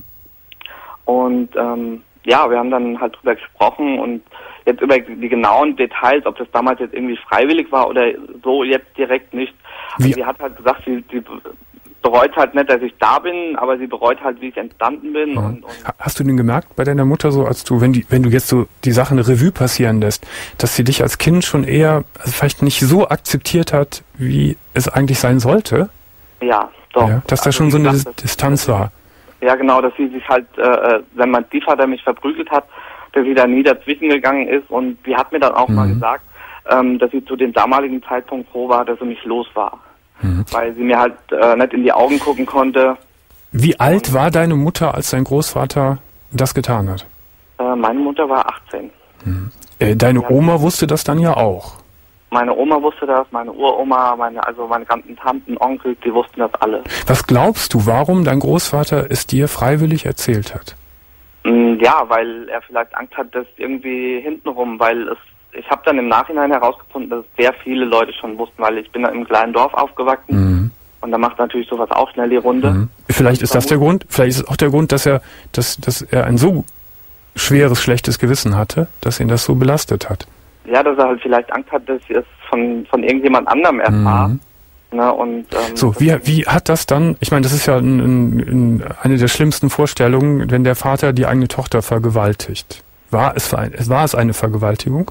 Und ähm, ja, wir haben dann halt drüber gesprochen und jetzt über die genauen Details, ob das damals jetzt irgendwie freiwillig war oder so, jetzt direkt nicht. Also sie hat halt gesagt, sie, sie bereut halt nicht, dass ich da bin, aber sie bereut halt, wie ich entstanden bin. Ja. Und, und hast du denn gemerkt bei deiner Mutter so, als du, wenn die, wenn du jetzt so die Sachen Revue passieren lässt, dass sie dich als Kind schon eher, also vielleicht nicht so akzeptiert hat, wie es eigentlich sein sollte? Ja, doch. Ja, dass also, da schon so eine gesagt, Distanz war. Ja, genau, dass sie sich halt, äh, wenn mein Stiefvater mich verprügelt hat, dass sie da nie dazwischen gegangen ist und sie hat mir dann auch mhm. mal gesagt, ähm, dass sie zu dem damaligen Zeitpunkt froh war, dass sie mich los war. Mhm. Weil sie mir halt äh, nicht in die Augen gucken konnte. Wie alt war deine Mutter, als dein Großvater das getan hat? Äh, meine Mutter war achtzehn. Mhm. Äh, deine ja. Oma wusste das dann ja auch? Meine Oma wusste das, meine Uroma, meine, also meine ganzen Tanten, Onkel, die wussten das alle. Was glaubst du, warum dein Großvater es dir freiwillig erzählt hat? Mm, ja, weil er vielleicht Angst hat, dass irgendwie hintenrum, weil es ich habe dann im Nachhinein herausgefunden, dass sehr viele Leute schon wussten, weil ich bin da im kleinen Dorf aufgewachsen mhm. und da macht natürlich sowas auch schnell die Runde. Mhm. Vielleicht ist das der Grund, vielleicht ist es auch der Grund, dass er, dass, dass er ein so schweres, schlechtes Gewissen hatte, dass ihn das so belastet hat. Ja, dass er halt vielleicht Angst hat, dass ich es von, von irgendjemand anderem erfahre. Mhm. Ne, und, ähm, so, wie, wie hat das dann, ich meine, das ist ja ein, ein, eine der schlimmsten Vorstellungen, wenn der Vater die eigene Tochter vergewaltigt. War es, war es eine Vergewaltigung?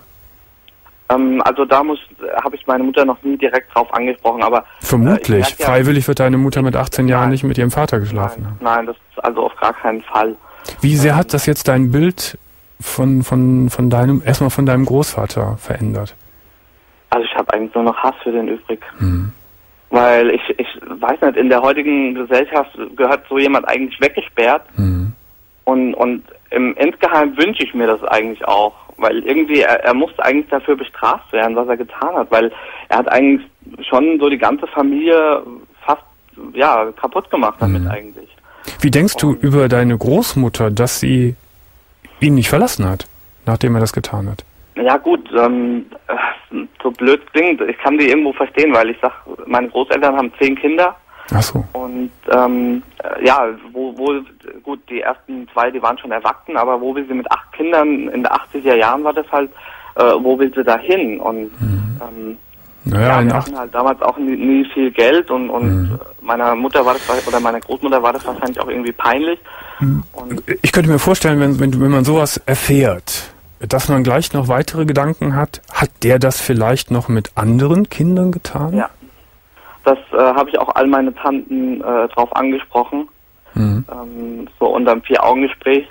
Ähm, also da muss, habe ich meine Mutter noch nie direkt drauf angesprochen, aber... Vermutlich. Äh, ja, freiwillig wird deine Mutter mit achtzehn Jahren nicht mit ihrem Vater geschlafen haben. Nein, nein, das ist also auf gar keinen Fall. Wie sehr ähm, hat das jetzt dein Bild von, von, von deinem, erstmal von deinem Großvater verändert? Also ich habe eigentlich nur noch Hass für den übrig. Mhm. Weil ich, ich weiß nicht, in der heutigen Gesellschaft gehört so jemand eigentlich weggesperrt. Mhm. Und, und im insgeheim wünsche ich mir das eigentlich auch. Weil irgendwie, er, er muss eigentlich dafür bestraft werden, was er getan hat. Weil er hat eigentlich schon so die ganze Familie fast, ja, kaputt gemacht damit mhm. eigentlich. Wie denkst du Und, über deine Großmutter, dass sie ihn nicht verlassen hat, nachdem er das getan hat? Ja gut, ähm, so blöd klingt, ich kann die irgendwo verstehen, weil ich sag, meine Großeltern haben zehn Kinder. Ach so. Und ähm, ja, wo, wo, gut, die ersten zwei, die waren schon erwachsen, aber wo will sie mit acht Kindern, in den achtziger Jahren war das halt, äh, wo will sie da hin? Und mhm. ähm, naja, ja, in wir acht hatten halt damals auch nie, nie viel Geld und, und mhm. meiner Mutter war das, oder meiner Großmutter war das wahrscheinlich auch irgendwie peinlich. Mhm. Und ich könnte mir vorstellen, wenn, wenn, wenn man sowas erfährt, dass man gleich noch weitere Gedanken hat, hat der das vielleicht noch mit anderen Kindern getan? Ja. Das äh, habe ich auch all meine Tanten äh, drauf angesprochen, mhm. ähm, so unter einem Vier-Augen-Gespräch.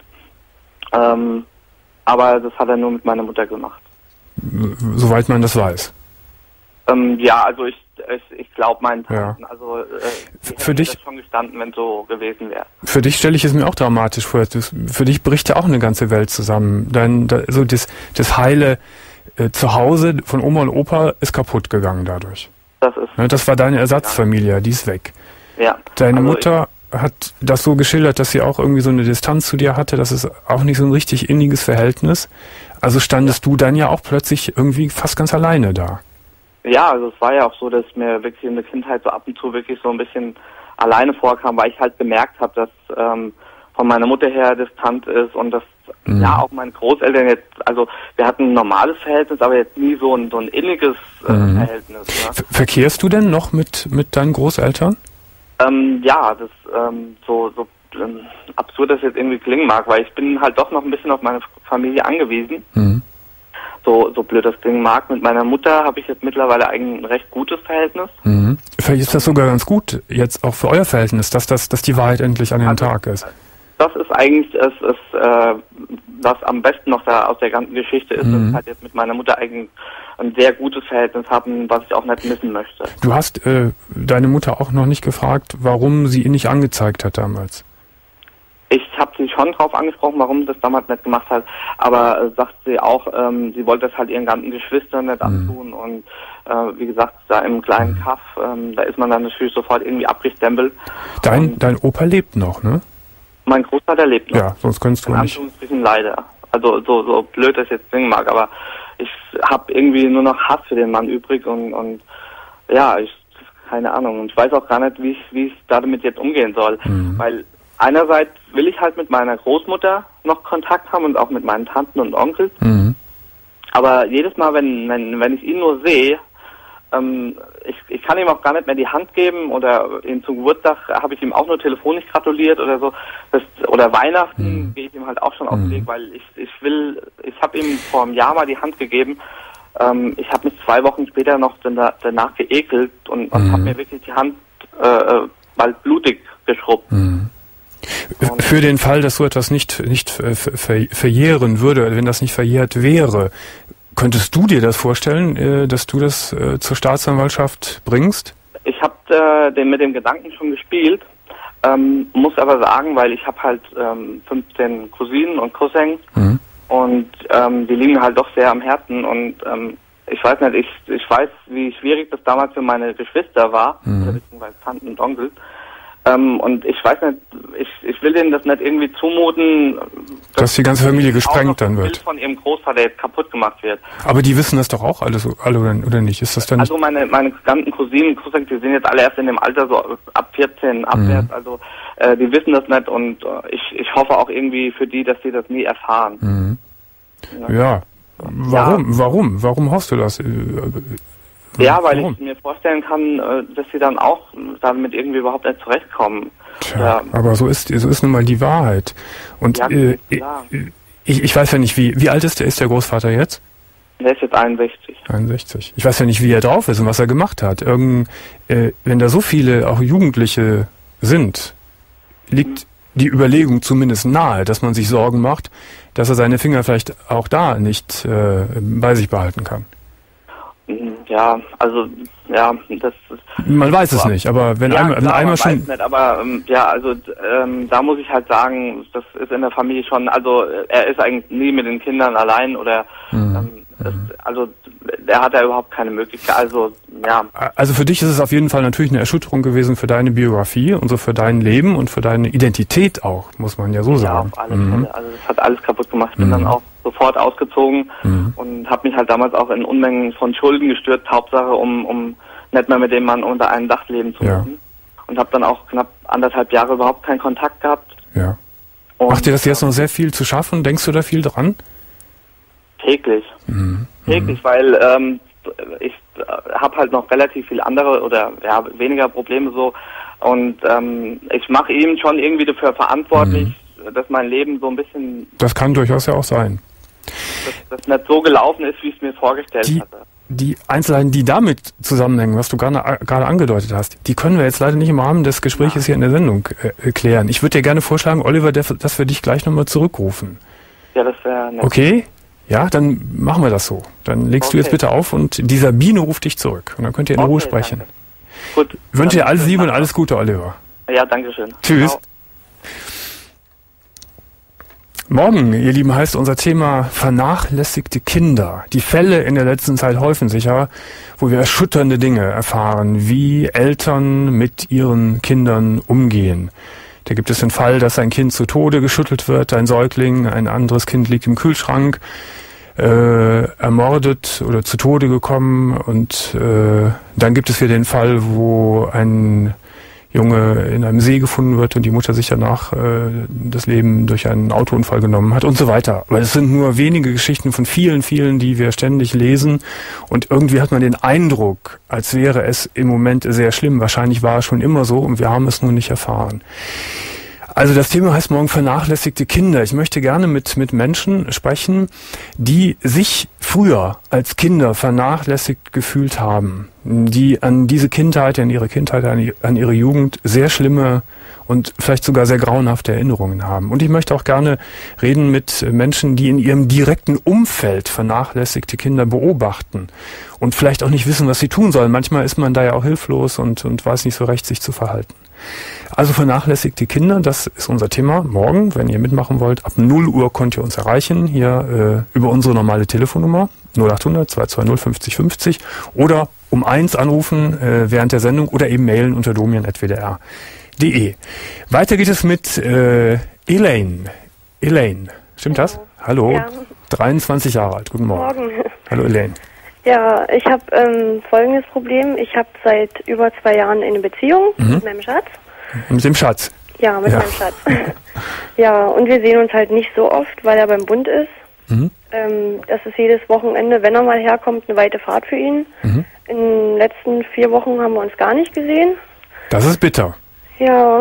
Ähm, aber das hat er nur mit meiner Mutter gemacht. Soweit man das weiß. Ähm, ja, also ich ich, ich glaube meinen Tanten. Ja. Also äh, die für hätten dich das schon gestanden, wenn so gewesen wäre. Für dich stelle ich es mir auch dramatisch vor. Das, für dich bricht ja auch eine ganze Welt zusammen. Dein, da, so das, das heile äh, Zuhause von Oma und Opa ist kaputt gegangen dadurch. Das ist. Ne, das war deine Ersatzfamilie, die ist weg. Ja. Deine also Mutter hat das so geschildert, dass sie auch irgendwie so eine Distanz zu dir hatte. Das ist auch nicht so ein richtig inniges Verhältnis. Also standest ja. du dann ja auch plötzlich irgendwie fast ganz alleine da. Ja, also es war ja auch so, dass mir wirklich in der Kindheit so ab und zu wirklich so ein bisschen alleine vorkam, weil ich halt gemerkt habe, dass ähm, von meiner Mutter her distant ist und dass mhm. ja auch meine Großeltern jetzt, also wir hatten ein normales Verhältnis, aber jetzt nie so ein so ein inniges äh, mhm. Verhältnis. Ne? Verkehrst du denn noch mit mit deinen Großeltern? Ähm, ja, das ähm, so so ähm, absurd das jetzt irgendwie klingen mag, weil ich bin halt doch noch ein bisschen auf meine Familie angewiesen. Mhm. So, so blöd das klingen mag. Mit meiner Mutter habe ich jetzt mittlerweile eigentlich ein recht gutes Verhältnis. Mhm. Vielleicht ist das sogar ganz gut, jetzt auch für euer Verhältnis, dass das, dass die Wahrheit endlich an den also, Tag ist. Das ist eigentlich das, ist, äh, was am besten noch da aus der ganzen Geschichte ist, mhm. dass ich halt jetzt mit meiner Mutter eigentlich ein sehr gutes Verhältnis haben, was ich auch nicht missen möchte. Du hast äh, deine Mutter auch noch nicht gefragt, warum sie ihn nicht angezeigt hat damals? Ich habe sie schon drauf angesprochen, warum sie das damals nicht gemacht hat, aber äh, sagt sie auch, ähm, sie wollte das halt ihren ganzen Geschwistern nicht mhm. antun und äh, wie gesagt, da im kleinen mhm. Kaff, ähm, da ist man dann natürlich sofort irgendwie abgestempelt. Dein, und dein Opa lebt noch, ne? Mein Großvater lebt noch. Ja, sonst könntest du in nicht. Anführungsstrichen leider. Also so so blöd das jetzt klingen mag, aber ich habe irgendwie nur noch Hass für den Mann übrig und und ja, ich keine Ahnung und ich weiß auch gar nicht, wie ich wie ich damit jetzt umgehen soll, mhm. weil einerseits will ich halt mit meiner Großmutter noch Kontakt haben und auch mit meinen Tanten und Onkels. Mhm. Aber jedes Mal, wenn, wenn, wenn ich ihn nur sehe, ähm, ich, ich kann ihm auch gar nicht mehr die Hand geben oder ihm zum Geburtstag habe ich ihm auch nur telefonisch gratuliert oder so. Das, oder Weihnachten mhm. gehe ich ihm halt auch schon auf den Weg, weil ich, ich will, ich habe ihm vor einem Jahr mal die Hand gegeben. Ähm, ich habe mich zwei Wochen später noch danach geekelt und, und mhm. habe mir wirklich die Hand äh, bald blutig geschrubbt. Mhm. Für den Fall, dass so etwas nicht, nicht ver, ver, verjähren würde, wenn das nicht verjährt wäre, könntest du dir das vorstellen, dass du das äh, zur Staatsanwaltschaft bringst? Ich habe äh, den, mit dem Gedanken schon gespielt, ähm, muss aber sagen, weil ich habe halt ähm, fünfzehn Cousinen und Cousins mhm. und ähm, die liegen halt doch sehr am Herzen und ähm, ich weiß nicht, ich, ich weiß, wie schwierig das damals für meine Geschwister war, mhm. beziehungsweise Tanten und Onkel. Ähm, und ich weiß nicht, ich, ich will denen das nicht irgendwie zumuten, dass, dass die ganze Familie gesprengt dann wird. Bild von ihrem Großvater jetzt kaputt gemacht wird. Aber die wissen das doch auch alle, so, alle oder, oder nicht? Ist das dann also meine meine ganzen Cousinen, Cousins, die sind jetzt alle erst in dem Alter so ab vierzehn abwärts, mhm. also äh, die wissen das nicht und äh, ich ich hoffe auch irgendwie für die, dass sie das nie erfahren. Mhm. Ja. ja. Warum? Ja. Warum? Warum hoffst du das? Ja, weil Warum? ich mir vorstellen kann, dass sie dann auch damit irgendwie überhaupt nicht zurechtkommen. Tja, ja. Aber so ist so ist nun mal die Wahrheit. Und ja, äh, ich, ich weiß ja nicht, wie wie alt ist der, ist der Großvater jetzt? Der ist jetzt einundsechzig. einundsechzig. Ich weiß ja nicht, wie er drauf ist und was er gemacht hat. Irgend, äh, wenn da so viele auch Jugendliche sind, liegt hm. die Überlegung zumindest nahe, dass man sich Sorgen macht, dass er seine Finger vielleicht auch da nicht äh, bei sich behalten kann. Ja, also ja, das man weiß es nicht, aber wenn ja, einmal, klar, einmal man schon weiß nicht, aber ähm, ja, also ähm, da muss ich halt sagen, das ist in der Familie schon, also er ist eigentlich nie mit den Kindern allein oder mhm. ähm, das, also er hat da überhaupt keine Möglichkeit, also ja. Also für dich ist es auf jeden Fall natürlich eine Erschütterung gewesen für deine Biografie und so für dein Leben und für deine Identität auch, muss man ja so sagen. Ja, auf alle Fälle, mhm. also das hat alles kaputt gemacht, ich bin mhm. dann auch sofort ausgezogen Mhm. und habe mich halt damals auch in Unmengen von Schulden gestürzt, Hauptsache um um nicht mehr mit dem Mann unter einem Dach leben zu Ja. müssen. Und habe dann auch knapp anderthalb Jahre überhaupt keinen Kontakt gehabt. Ja. Und Macht dir das jetzt noch sehr viel zu schaffen? Denkst du da viel dran? täglich. Mhm. Täglich, weil ähm, ich äh, habe halt noch relativ viel andere oder ja weniger Probleme so und ähm, ich mache ihm schon irgendwie dafür verantwortlich, Mhm. dass mein Leben so ein bisschen Das kann durchaus ja auch sein. dass das nicht so gelaufen ist, wie ich es mir vorgestellt Die, hatte. die Einzelheiten, die damit zusammenhängen, was du gerade gerade angedeutet hast, die können wir jetzt leider nicht im Rahmen des Gespräches hier in der Sendung äh, klären. Ich würde dir gerne vorschlagen, Oliver, dass wir dich gleich nochmal zurückrufen. Ja, das wäre nett. Okay? Ja, dann machen wir das so. Dann legst du Okay. jetzt bitte auf und die Sabine ruft dich zurück. Und dann könnt ihr in Ruhe Okay, sprechen. danke. Gut. Ich wünsche dir Dann- alles Liebe und alles Gute, Oliver. Ja, danke schön. Tschüss. Ciao. Morgen, ihr Lieben, heißt unser Thema vernachlässigte Kinder. Die Fälle in der letzten Zeit häufen sich ja, wo wir erschütternde Dinge erfahren, wie Eltern mit ihren Kindern umgehen. Da gibt es den Fall, dass ein Kind zu Tode geschüttelt wird, ein Säugling, ein anderes Kind liegt im Kühlschrank, äh, ermordet oder zu Tode gekommen. Und äh, dann gibt es wieder den Fall, wo ein Junge in einem See gefunden wird und die Mutter sich danach äh, das Leben durch einen Autounfall genommen hat und so weiter. Aber es sind nur wenige Geschichten von vielen, vielen, die wir ständig lesen. Und irgendwie hat man den Eindruck, als wäre es im Moment sehr schlimm. Wahrscheinlich war es schon immer so und wir haben es nur nicht erfahren. Also das Thema heißt morgen vernachlässigte Kinder. Ich möchte gerne mit, mit Menschen sprechen, die sich früher als Kinder vernachlässigt gefühlt haben, die an diese Kindheit, an ihre Kindheit, an, an ihre Jugend sehr schlimme und vielleicht sogar sehr grauenhafte Erinnerungen haben. Und ich möchte auch gerne reden mit Menschen, die in ihrem direkten Umfeld vernachlässigte Kinder beobachten und vielleicht auch nicht wissen, was sie tun sollen. Manchmal ist man da ja auch hilflos und, und weiß nicht so recht, sich zu verhalten. Also vernachlässigte Kinder, das ist unser Thema morgen. Wenn ihr mitmachen wollt, ab null Uhr könnt ihr uns erreichen, hier äh, über unsere normale Telefonnummer null acht hundert zwei zwei null fünfzig fünfzig oder um eins anrufen äh, während der Sendung oder eben mailen unter domian punkt w d r punkt d e. Weiter geht es mit äh, Elaine. Elaine, stimmt das? Hallo, Ja. dreiundzwanzig Jahre alt, guten Morgen. Morgen. Hallo Elaine. Ja, ich habe ähm, folgendes Problem. Ich habe seit über zwei Jahren eine Beziehung Mhm. mit meinem Schatz. Mit dem Schatz. Ja, mit Ja. meinem Schatz. Ja, und wir sehen uns halt nicht so oft, weil er beim Bund ist. Mhm. Ähm, das ist jedes Wochenende, wenn er mal herkommt, eine weite Fahrt für ihn. Mhm. In den letzten vier Wochen haben wir uns gar nicht gesehen. Das ist bitter. Ja,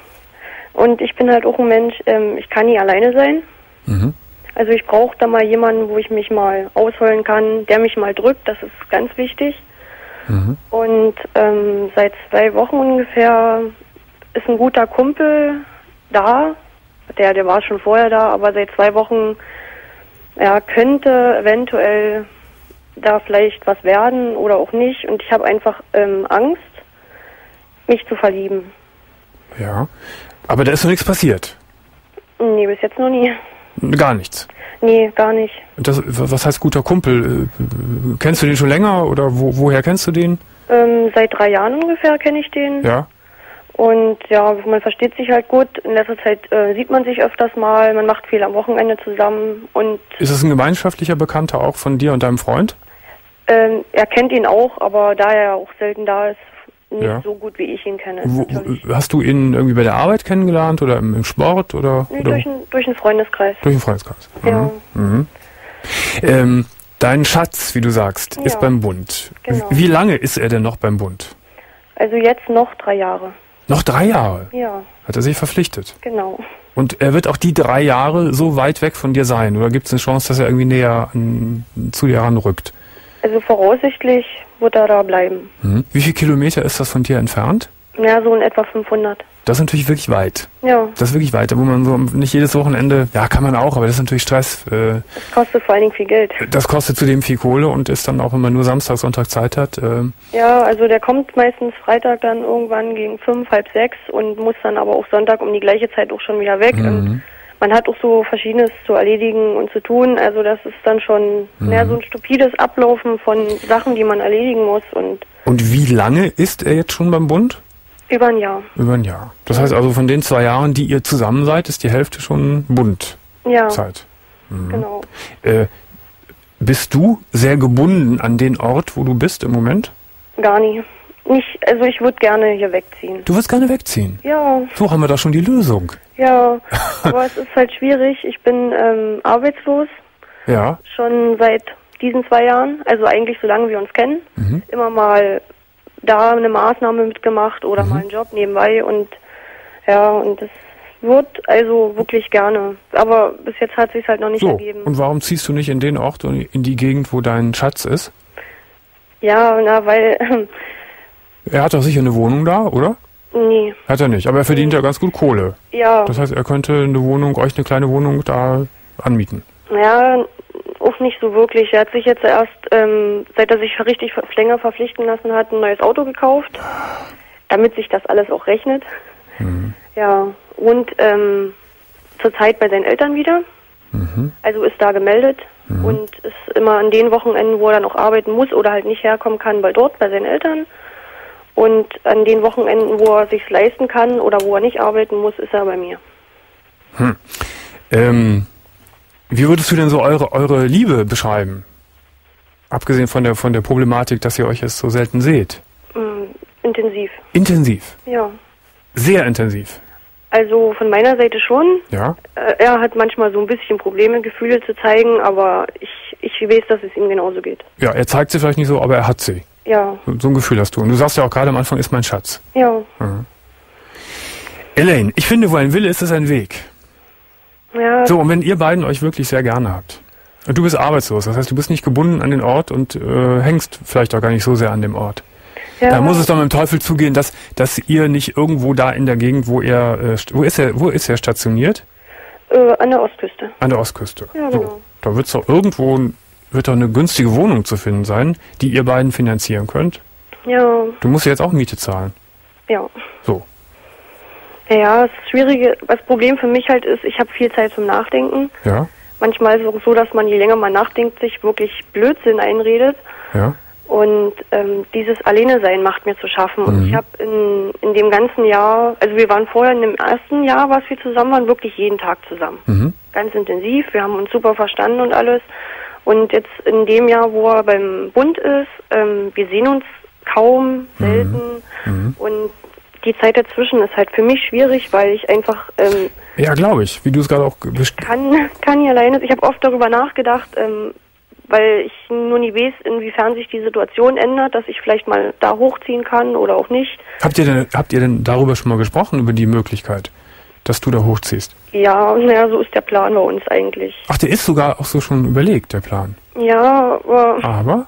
und ich bin halt auch ein Mensch, ähm, ich kann nie alleine sein. Mhm. Also ich brauche da mal jemanden, wo ich mich mal ausheulen kann, der mich mal drückt, das ist ganz wichtig. Mhm. Und ähm, seit zwei Wochen ungefähr ist ein guter Kumpel da. Der, der war schon vorher da, aber seit zwei Wochen ja, könnte eventuell da vielleicht was werden oder auch nicht. Und ich habe einfach ähm, Angst, mich zu verlieben. Ja, aber da ist noch nichts passiert. Nee, bis jetzt noch nie. Gar nichts. Nee, gar nicht. Das, was heißt guter Kumpel? Äh, Kennst du den schon länger oder wo, woher kennst du den? Ähm, seit drei Jahren ungefähr kenne ich den. Ja. Und ja, man versteht sich halt gut. In letzter Zeit äh, sieht man sich öfters mal. Man macht viel am Wochenende zusammen. Und Ist es ein gemeinschaftlicher Bekannter auch von dir und deinem Freund? ähm, er kennt ihn auch, aber da er auch selten da ist, nicht Ja. so gut, wie ich ihn kenne. Wo, natürlich. hast du ihn irgendwie bei der Arbeit kennengelernt oder im, im Sport oder, Nee, oder durch, ein, durch einen Freundeskreis. durch den Freundeskreis? Ja. Mhm. Mhm. Ähm, dein Schatz, wie du sagst, Ja. ist beim Bund. Genau. Wie lange ist er denn noch beim Bund? Also jetzt noch drei Jahre. Noch drei Jahre Ja, hat er sich verpflichtet. genau. Und er wird auch die drei Jahre so weit weg von dir sein? Oder gibt es eine Chance, dass er irgendwie näher an, zu dir ranrückt? Also voraussichtlich wird er da bleiben. Mhm. Wie viele Kilometer ist das von dir entfernt? Ja, so in etwa fünfhundert. Das ist natürlich wirklich weit. Ja, Das ist wirklich weit, wo man so nicht jedes Wochenende, ja, kann man auch, aber das ist natürlich Stress. Äh, das kostet vor allen Dingen viel Geld. das kostet zudem viel Kohle und ist dann auch, wenn man nur Samstag, Sonntag Zeit hat. Äh, Ja, also der kommt meistens Freitag dann irgendwann gegen fünf, halb sechs und muss dann aber auch Sonntag um die gleiche Zeit auch schon wieder weg. Mhm. Und man hat auch so Verschiedenes zu erledigen und zu tun. Also das ist dann schon Mhm. mehr so ein stupides Ablaufen von Sachen, die man erledigen muss und und wie lange ist er jetzt schon beim Bund? über ein Jahr. Über ein Jahr. Das heißt also, von den zwei Jahren, die ihr zusammen seid, ist die Hälfte schon Bundzeit. Ja, Mhm. genau. Äh, bist du sehr gebunden an den Ort, wo du bist im Moment? Gar nie. Nicht, also ich würde gerne hier wegziehen. Du würdest gerne wegziehen? Ja. So haben wir da schon die Lösung. Ja, aber es ist halt schwierig. Ich bin ähm, arbeitslos. Ja. Schon seit diesen zwei Jahren. Also eigentlich so lange wir uns kennen. Mhm. Immer mal da eine Maßnahme mitgemacht oder mhm. mal einen Job nebenbei. Und ja, und das wird also wirklich gerne. Aber bis jetzt hat es sich halt noch nicht so, ergeben. Und warum ziehst du nicht in den Ort und in die Gegend, wo dein Schatz ist? Ja, na, weil... Er hat doch sicher eine Wohnung da, oder? Nee. Hat er nicht, aber er verdient nee. ja ganz gut Kohle. Ja. Das heißt, er könnte eine Wohnung, euch eine kleine Wohnung da anmieten. Ja, auch nicht so wirklich. Er hat sich jetzt erst, ähm, seit er sich richtig länger verpflichten lassen hat, ein neues Auto gekauft, damit sich das alles auch rechnet. Mhm. Ja, und ähm, zurzeit bei seinen Eltern wieder. Mhm. Also ist da gemeldet mhm. und ist immer an den Wochenenden, wo er dann auch arbeiten muss oder halt nicht herkommen kann, bei dort, bei seinen Eltern. Und an den Wochenenden, wo er sich's leisten kann oder wo er nicht arbeiten muss, ist er bei mir. Hm. Ähm, wie würdest du denn so eure eure Liebe beschreiben? Abgesehen von der von der Problematik, dass ihr euch jetzt so selten seht. Mm, intensiv. Intensiv? Ja. Sehr intensiv? Also von meiner Seite schon. Ja. Äh, er hat manchmal so ein bisschen Probleme, Gefühle zu zeigen, aber ich, ich weiß, dass es ihm genauso geht. Ja, er zeigt sie vielleicht nicht so, aber er hat sie. Ja. So ein Gefühl hast du. Und du sagst ja auch gerade am Anfang, ist mein Schatz. Ja. Mhm. Elaine, ich finde, wo ein Wille ist, ist ein Weg. Ja. So, und wenn ihr beiden euch wirklich sehr gerne habt, und du bist arbeitslos, das heißt, du bist nicht gebunden an den Ort und äh, hängst vielleicht auch gar nicht so sehr an dem Ort. Ja. Da muss es doch mit dem Teufel zugehen, dass, dass ihr nicht irgendwo da in der Gegend, wo er, äh, wo ist er, wo ist er stationiert? Äh, an der Ostküste. An der Ostküste. Ja, so, genau. Da wird es doch irgendwo wird doch eine günstige Wohnung zu finden sein, die ihr beiden finanzieren könnt. Ja. Du musst ja jetzt auch Miete zahlen. Ja. So. Ja, das Schwierige, das Problem für mich halt ist, ich habe viel Zeit zum Nachdenken. Ja. Manchmal ist es auch so, dass man, je länger man nachdenkt, sich wirklich Blödsinn einredet. Ja. Und ähm, dieses Alleine-Sein macht mir zu schaffen. Und mhm. ich habe in, in dem ganzen Jahr, also wir waren vorher in dem ersten Jahr, was wir zusammen waren, wirklich jeden Tag zusammen. Mhm. Ganz intensiv, wir haben uns super verstanden und alles. Und jetzt in dem Jahr, wo er beim Bund ist, ähm, wir sehen uns kaum, selten. Mhm. Und die Zeit dazwischen ist halt für mich schwierig, weil ich einfach... Ähm, ja, glaube ich, wie du es gerade auch... Kann, kann nicht alleine. Ich habe oft darüber nachgedacht, ähm, weil ich nur nie weiß, inwiefern sich die Situation ändert, dass ich vielleicht mal da hochziehen kann oder auch nicht. Habt ihr denn, habt ihr denn darüber schon mal gesprochen, über die Möglichkeit, dass du da hochziehst? Ja, naja, so ist der Plan bei uns eigentlich. Ach, der ist sogar auch so schon überlegt, der Plan? Ja, aber... Aber?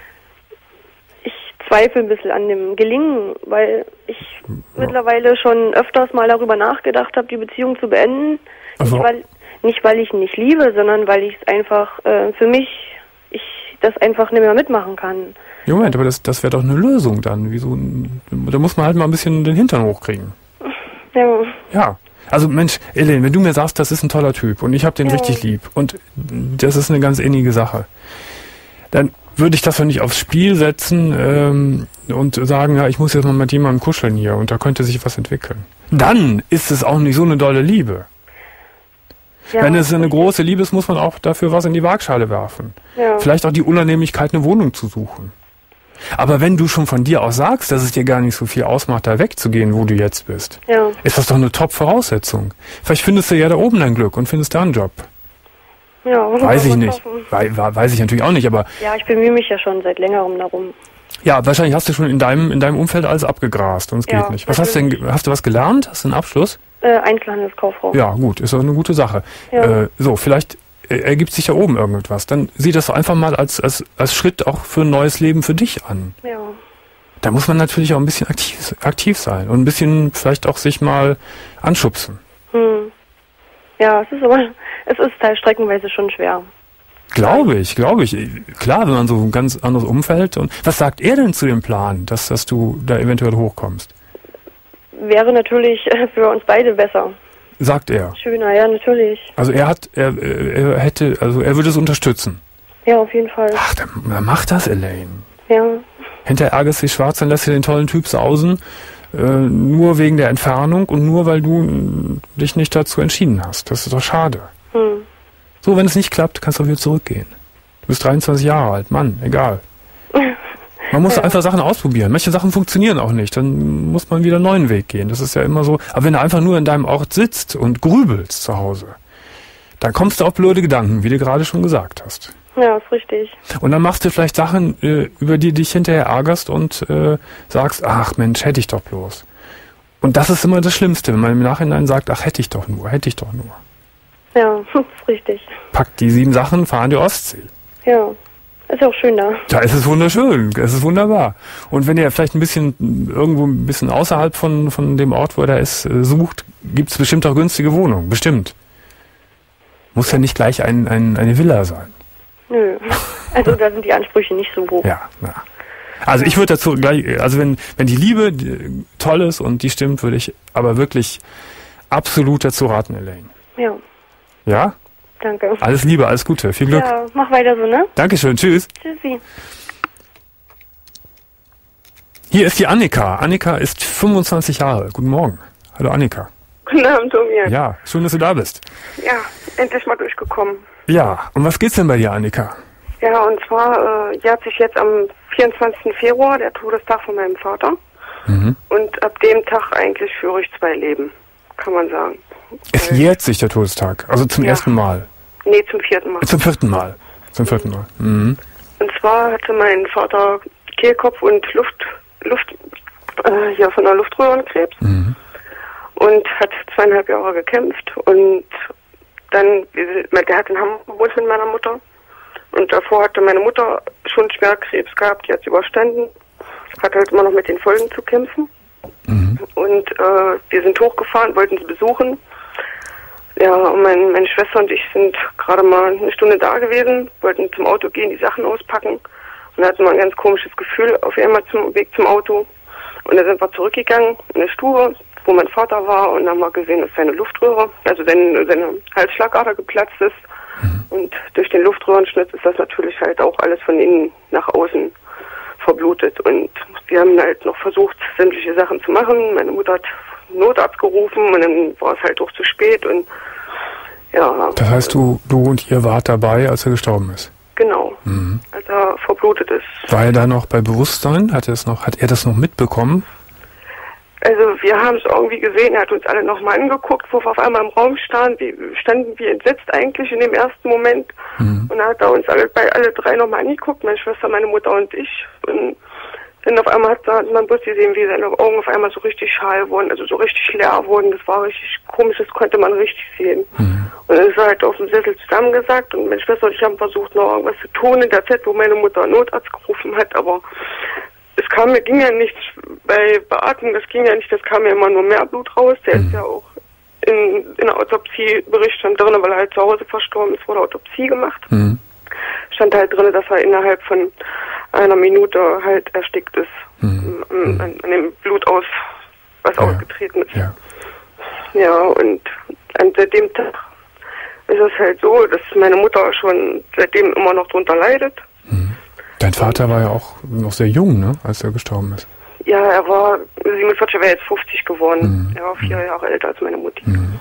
Ich zweifle ein bisschen an dem Gelingen, weil ich ja. mittlerweile schon öfters mal darüber nachgedacht habe, die Beziehung zu beenden. Also. Nicht, weil, nicht, weil ich ihn nicht liebe, sondern weil ich es einfach äh, für mich, ich das einfach nicht mehr mitmachen kann. Ja, Moment, aber das, das wäre doch eine Lösung dann. Wieso? Da muss man halt mal ein bisschen den Hintern hochkriegen. Ja. Ja. Also Mensch, Elaine, wenn du mir sagst, das ist ein toller Typ und ich habe den ja. richtig lieb und das ist eine ganz innige Sache, dann würde ich das doch nicht aufs Spiel setzen ähm, und sagen, ja, ich muss jetzt mal mit jemandem kuscheln hier und da könnte sich was entwickeln. Dann ist es auch nicht so eine dolle Liebe. Ja. Wenn es eine große Liebe ist, muss man auch dafür was in die Waagschale werfen. Ja. Vielleicht auch die Unannehmlichkeit, eine Wohnung zu suchen. Aber wenn du schon von dir aus sagst, dass es dir gar nicht so viel ausmacht, da wegzugehen, wo du jetzt bist, ja. ist das doch eine Top-Voraussetzung. Vielleicht findest du ja da oben dein Glück und findest da einen Job. Ja, weiß ich nicht. We weiß ich natürlich auch nicht, aber... Ja, ich bemühe mich ja schon seit längerem darum. Ja, wahrscheinlich hast du schon in deinem in deinem Umfeld alles abgegrast und es ja, geht nicht. Was hast du denn, hast du was gelernt? Hast du einen Abschluss? Äh, Einzelhandelskauffrau. Ja, gut, ist doch eine gute Sache. Ja. Äh, so, vielleicht ergibt sich da oben irgendwas. Dann sieh das doch einfach mal als, als, als Schritt auch für ein neues Leben für dich an. Ja. Da muss man natürlich auch ein bisschen aktiv, aktiv sein und ein bisschen vielleicht auch sich mal anschubsen. Hm. Ja, es ist aber, es ist halt streckenweise schon schwer. Glaube ich, glaube ich. Klar, wenn man so ein ganz anderes Umfeld und was sagt er denn zu dem Plan, dass, dass du da eventuell hochkommst? Wäre natürlich für uns beide besser. Sagt er. Schöner, ja, natürlich. Also er hat, er, er hätte, also er würde es unterstützen. Ja, auf jeden Fall. Ach, dann, dann mach das, Elaine. Ja. Hinterher ärgerst du dich schwarz, dann lässt du den tollen Typ sausen, äh, nur wegen der Entfernung und nur weil du dich nicht dazu entschieden hast. Das ist doch schade. Hm. So, wenn es nicht klappt, kannst du auch wieder zurückgehen. Du bist dreiundzwanzig Jahre alt, Mann, egal. Man muss ja. einfach Sachen ausprobieren. Manche Sachen funktionieren auch nicht. Dann muss man wieder einen neuen Weg gehen. Das ist ja immer so. Aber wenn du einfach nur in deinem Ort sitzt und grübelst zu Hause, dann kommst du auf blöde Gedanken, wie du gerade schon gesagt hast. Ja, ist richtig. Und dann machst du vielleicht Sachen, äh, über die du dich hinterher ärgerst und äh, sagst, ach Mensch, hätte ich doch bloß. Und das ist immer das Schlimmste, wenn man im Nachhinein sagt, ach, hätte ich doch nur, hätte ich doch nur. Ja, ist richtig. Pack die sieben Sachen, fahr an die Ostsee. Ja, ist auch schön da. Da ist es wunderschön, es ist wunderbar. Und wenn ihr vielleicht ein bisschen, irgendwo ein bisschen außerhalb von, von dem Ort, wo er ist, äh, sucht, gibt es bestimmt auch günstige Wohnungen, bestimmt. Muss ja nicht gleich ein, ein, eine Villa sein. Nö, also da sind die Ansprüche nicht so hoch. Ja, ja. Also ich würde dazu gleich, also wenn, wenn die Liebe die, toll ist und die stimmt, würde ich aber wirklich absolut dazu raten, Elaine. Ja. Ja? Danke. Alles Liebe, alles Gute, viel Glück. Ja, mach weiter so, ne? Dankeschön, tschüss. Tschüssi. Hier ist die Annika. Annika ist fünfundzwanzig Jahre. Guten Morgen. Hallo Annika. Guten Abend, Tobias. Ja, schön, dass du da bist. Ja, endlich mal durchgekommen. Ja, und was geht's denn bei dir, Annika? Ja, und zwar äh, jährt sich jetzt am vierundzwanzigsten Februar der Todestag von meinem Vater. Mhm. Und ab dem Tag eigentlich führe ich zwei Leben, kann man sagen. Es jährt sich der Todestag, also zum ja. ersten Mal? Nee, zum vierten Mal. Zum vierten Mal. Zum vierten Mal. Mhm. Und zwar hatte mein Vater Kehlkopf und Luft, Luft, äh, ja, von der Luftröhrenkrebs. Mhm. Und hat zweieinhalb Jahre gekämpft und dann, der hat in Hamburg gewohnt mit meiner Mutter und davor hatte meine Mutter schon Schwerkrebs gehabt, die hat es überstanden, hat halt immer noch mit den Folgen zu kämpfen. Mhm. Und äh, wir sind hochgefahren, wollten sie besuchen. Ja, und mein, meine Schwester und ich sind gerade mal eine Stunde da gewesen, wollten zum Auto gehen, die Sachen auspacken und hatten mal ein ganz komisches Gefühl auf einmal zum Weg zum Auto. Und dann sind wir zurückgegangen in der Stube, wo mein Vater war, und haben wir gesehen, dass seine Luftröhre, also seine, seine Halsschlagader geplatzt ist. Mhm. Und durch den Luftröhrenschnitt ist das natürlich halt auch alles von innen nach außen verblutet. Und wir haben halt noch versucht, sämtliche Sachen zu machen. Meine Mutter hat Notarzt gerufen und dann war es halt auch zu spät. Und ja. Das heißt, du, du und ihr wart dabei, als er gestorben ist? Genau, mhm. als er verblutet ist. War er da noch bei Bewusstsein? Hat er es noch, hat er das noch mitbekommen? Also wir haben es irgendwie gesehen, er hat uns alle nochmal angeguckt, wo wir auf einmal im Raum standen, wie, standen wir entsetzt eigentlich in dem ersten Moment. Mhm. Und dann hat er uns alle bei alle drei nochmal angeguckt, meine Schwester, meine Mutter und ich. Und dann auf einmal hat, hat man bloß gesehen, wie seine Augen auf einmal so richtig schal wurden, also so richtig leer wurden. Das war richtig komisch, das konnte man richtig sehen. Mhm. Und dann ist er halt auf dem Sessel zusammengesackt und meine Schwester und ich haben versucht, noch irgendwas zu tun in der Zeit, wo meine Mutter einen Notarzt gerufen hat, aber es kam, mir ging ja nichts bei Beatmung, das ging ja nicht, das kam ja immer nur mehr Blut raus. Der mhm. ist ja auch in, in der Autopsiebericht stand drin, weil er halt zu Hause verstorben ist, wurde Autopsie gemacht. Mhm. Stand halt drin, dass er innerhalb von einer Minute halt erstickt ist, mhm. an, an, an dem Blut aus, was ja. ausgetreten ist. Ja. ja, und an seitdem Tag ist es halt so, dass meine Mutter schon seitdem immer noch drunter leidet. Mhm. Dein Vater war ja auch noch sehr jung, ne, als er gestorben ist. Ja, er war siebenundvierzig, er wäre jetzt fünfzig geworden. Mhm. Er war vier Jahre älter als meine Mutti. Mhm.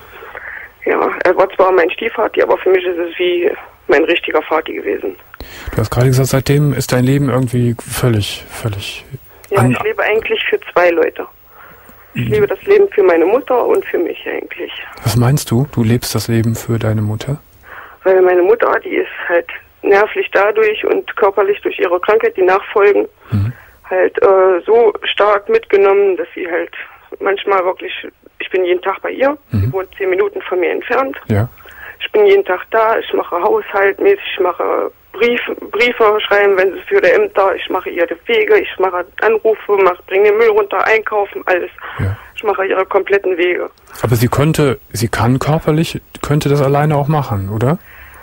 Ja, er war zwar mein Stiefvater, aber für mich ist es wie mein richtiger Vater gewesen. Du hast gerade gesagt, seitdem ist dein Leben irgendwie völlig, völlig... Ja, ich lebe eigentlich für zwei Leute. Ich mhm. lebe das Leben für meine Mutter und für mich eigentlich. Was meinst du? Du lebst das Leben für deine Mutter? Weil meine Mutter, die ist halt nervlich dadurch und körperlich durch ihre Krankheit, die Nachfolgen, mhm. halt äh, so stark mitgenommen, dass sie halt manchmal wirklich, ich bin jeden Tag bei ihr, mhm. sie wohnt zehn Minuten von mir entfernt. Ja. Ich bin jeden Tag da, ich mache haushaltmäßig, ich mache Brief, Briefe schreiben, wenn sie für die Ämter, ich mache ihr die Wege, ich mache Anrufe, mach, bringe den Müll runter, einkaufen, alles. Ja. Ich mache ihre kompletten Wege. Aber sie könnte, sie kann körperlich, könnte das alleine auch machen, oder?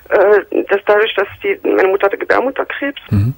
Dass dadurch, dass die, meine Mutter hatte Gebärmutterkrebs mhm.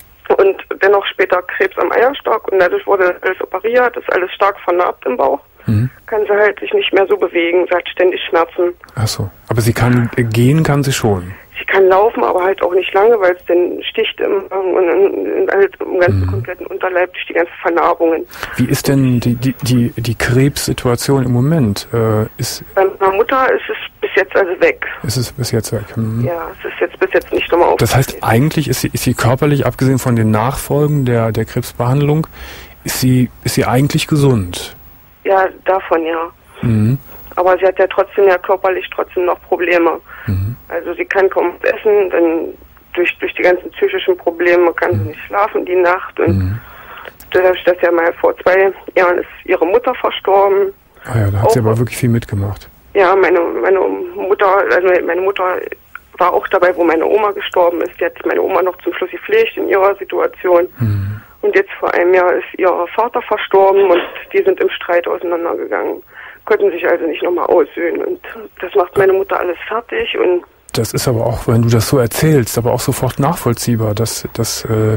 und dennoch später Krebs am Eierstock und dadurch wurde alles operiert, ist alles stark vernarbt im Bauch, mhm. kann sie halt sich nicht mehr so bewegen, sie hat ständig Schmerzen. Ach so, aber sie kann, gehen kann sie schon? sie kann laufen, aber halt auch nicht lange, weil es dann sticht im, und halt im ganzen mhm. kompletten Unterleib durch die ganzen Vernarbungen. Wie ist denn die, die, die, die Krebssituation im Moment? Äh, ist Bei meiner Mutter ist es bis jetzt also weg. Ist es bis jetzt weg? Mhm. Ja, es ist jetzt bis jetzt nicht nochmal aufgetreten. Das heißt, eigentlich ist sie, ist sie körperlich, abgesehen von den Nachfolgen der, der Krebsbehandlung, ist sie, ist sie eigentlich gesund? Ja, davon ja. Mhm. Aber sie hat ja trotzdem ja körperlich trotzdem noch Probleme. Mhm. Also sie kann kaum essen, dann durch durch die ganzen psychischen Probleme kann mhm. sie nicht schlafen die Nacht. Und mhm. dadurch, dass ja mal vor zwei Jahren ist ihre Mutter verstorben. Ah ja, da hat auch, sie aber wirklich viel mitgemacht. Ja, meine meine Mutter, also meine Mutter war auch dabei, wo meine Oma gestorben ist. Die hat meine Oma noch zum Schluss gepflegt in ihrer Situation. Mhm. Und jetzt vor einem Jahr ist ihr Vater verstorben und die sind im Streit auseinandergegangen. Konnten sich also nicht nochmal aussöhnen. Und das macht meine Mutter alles fertig. Und das ist aber auch, wenn du das so erzählst, aber auch sofort nachvollziehbar, dass, dass, äh,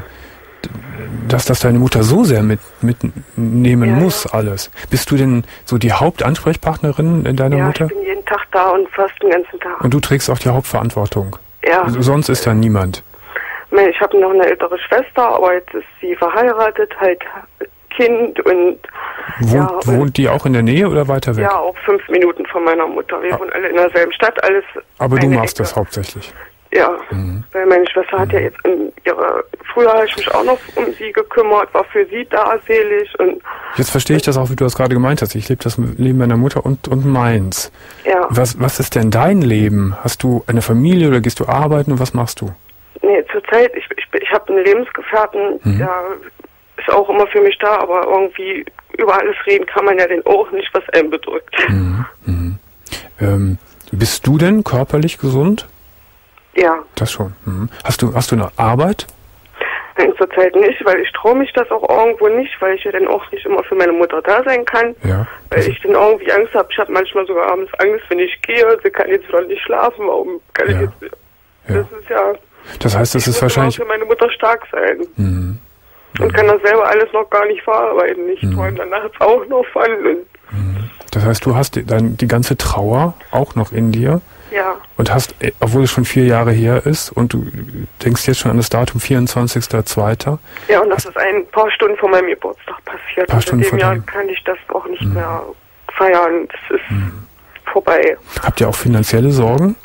dass das deine Mutter so sehr mit, mitnehmen ja, muss, ja. alles. Bist du denn so die Hauptansprechpartnerin in deiner ja, Mutter? Ja, ich bin jeden Tag da und fast den ganzen Tag. Und du trägst auch die Hauptverantwortung? Ja. Sonst ist da niemand? Ich habe noch eine ältere Schwester, aber jetzt ist sie verheiratet, halt Kind und... Wohnt, ja, und wohnt die auch in der Nähe oder weiter weg? Ja, auch fünf Minuten von meiner Mutter. Wir ah. wohnen alle in derselben Stadt, alles... Aber du machst Ecke. Das hauptsächlich? Ja, mhm. weil meine Schwester hat mhm. ja jetzt in ihrer... Früher habe ich mich auch noch um sie gekümmert, war für sie da selig und... Jetzt verstehe ich das auch, wie du das gerade gemeint hast. Ich lebe das Leben meiner Mutter und, und meins. Ja. Was, was ist denn dein Leben? Hast du eine Familie oder gehst du arbeiten und was machst du? Nee, zurzeit, ich, ich, ich habe einen Lebensgefährten, mhm. der ist auch immer für mich da, aber irgendwie über alles reden kann man ja den auch nicht, was einem bedrückt. Mhm. Mhm. Ähm, bist du denn körperlich gesund? Ja. Das schon. Mhm. Hast du, hast du eine Arbeit? Nein, zurzeit nicht, weil ich traue mich das auch irgendwo nicht, weil ich ja dann auch nicht immer für meine Mutter da sein kann. Ja. Weil ich dann irgendwie Angst habe. Ich habe manchmal sogar abends Angst, wenn ich gehe, sie kann jetzt wieder nicht schlafen, warum kann ja. ich jetzt... Ja. Das ist ja... Das heißt, das ich ist muss wahrscheinlich... für meine Mutter stark sein. Mhm. Und kann das selber alles noch gar nicht verarbeiten. Ich mhm. träume dann nachts auch noch von. Mhm. Das heißt, du hast die, dann die ganze Trauer auch noch in dir. Ja. Und hast, obwohl es schon vier Jahre her ist und du denkst jetzt schon an das Datum vierundzwanzigster zweiter Ja, und das ist ein paar Stunden vor meinem Geburtstag passiert. Paar Stunden und in dem Jahr dem... kann ich das auch nicht mhm. mehr feiern. Das ist mhm. vorbei. Habt ihr auch finanzielle Sorgen?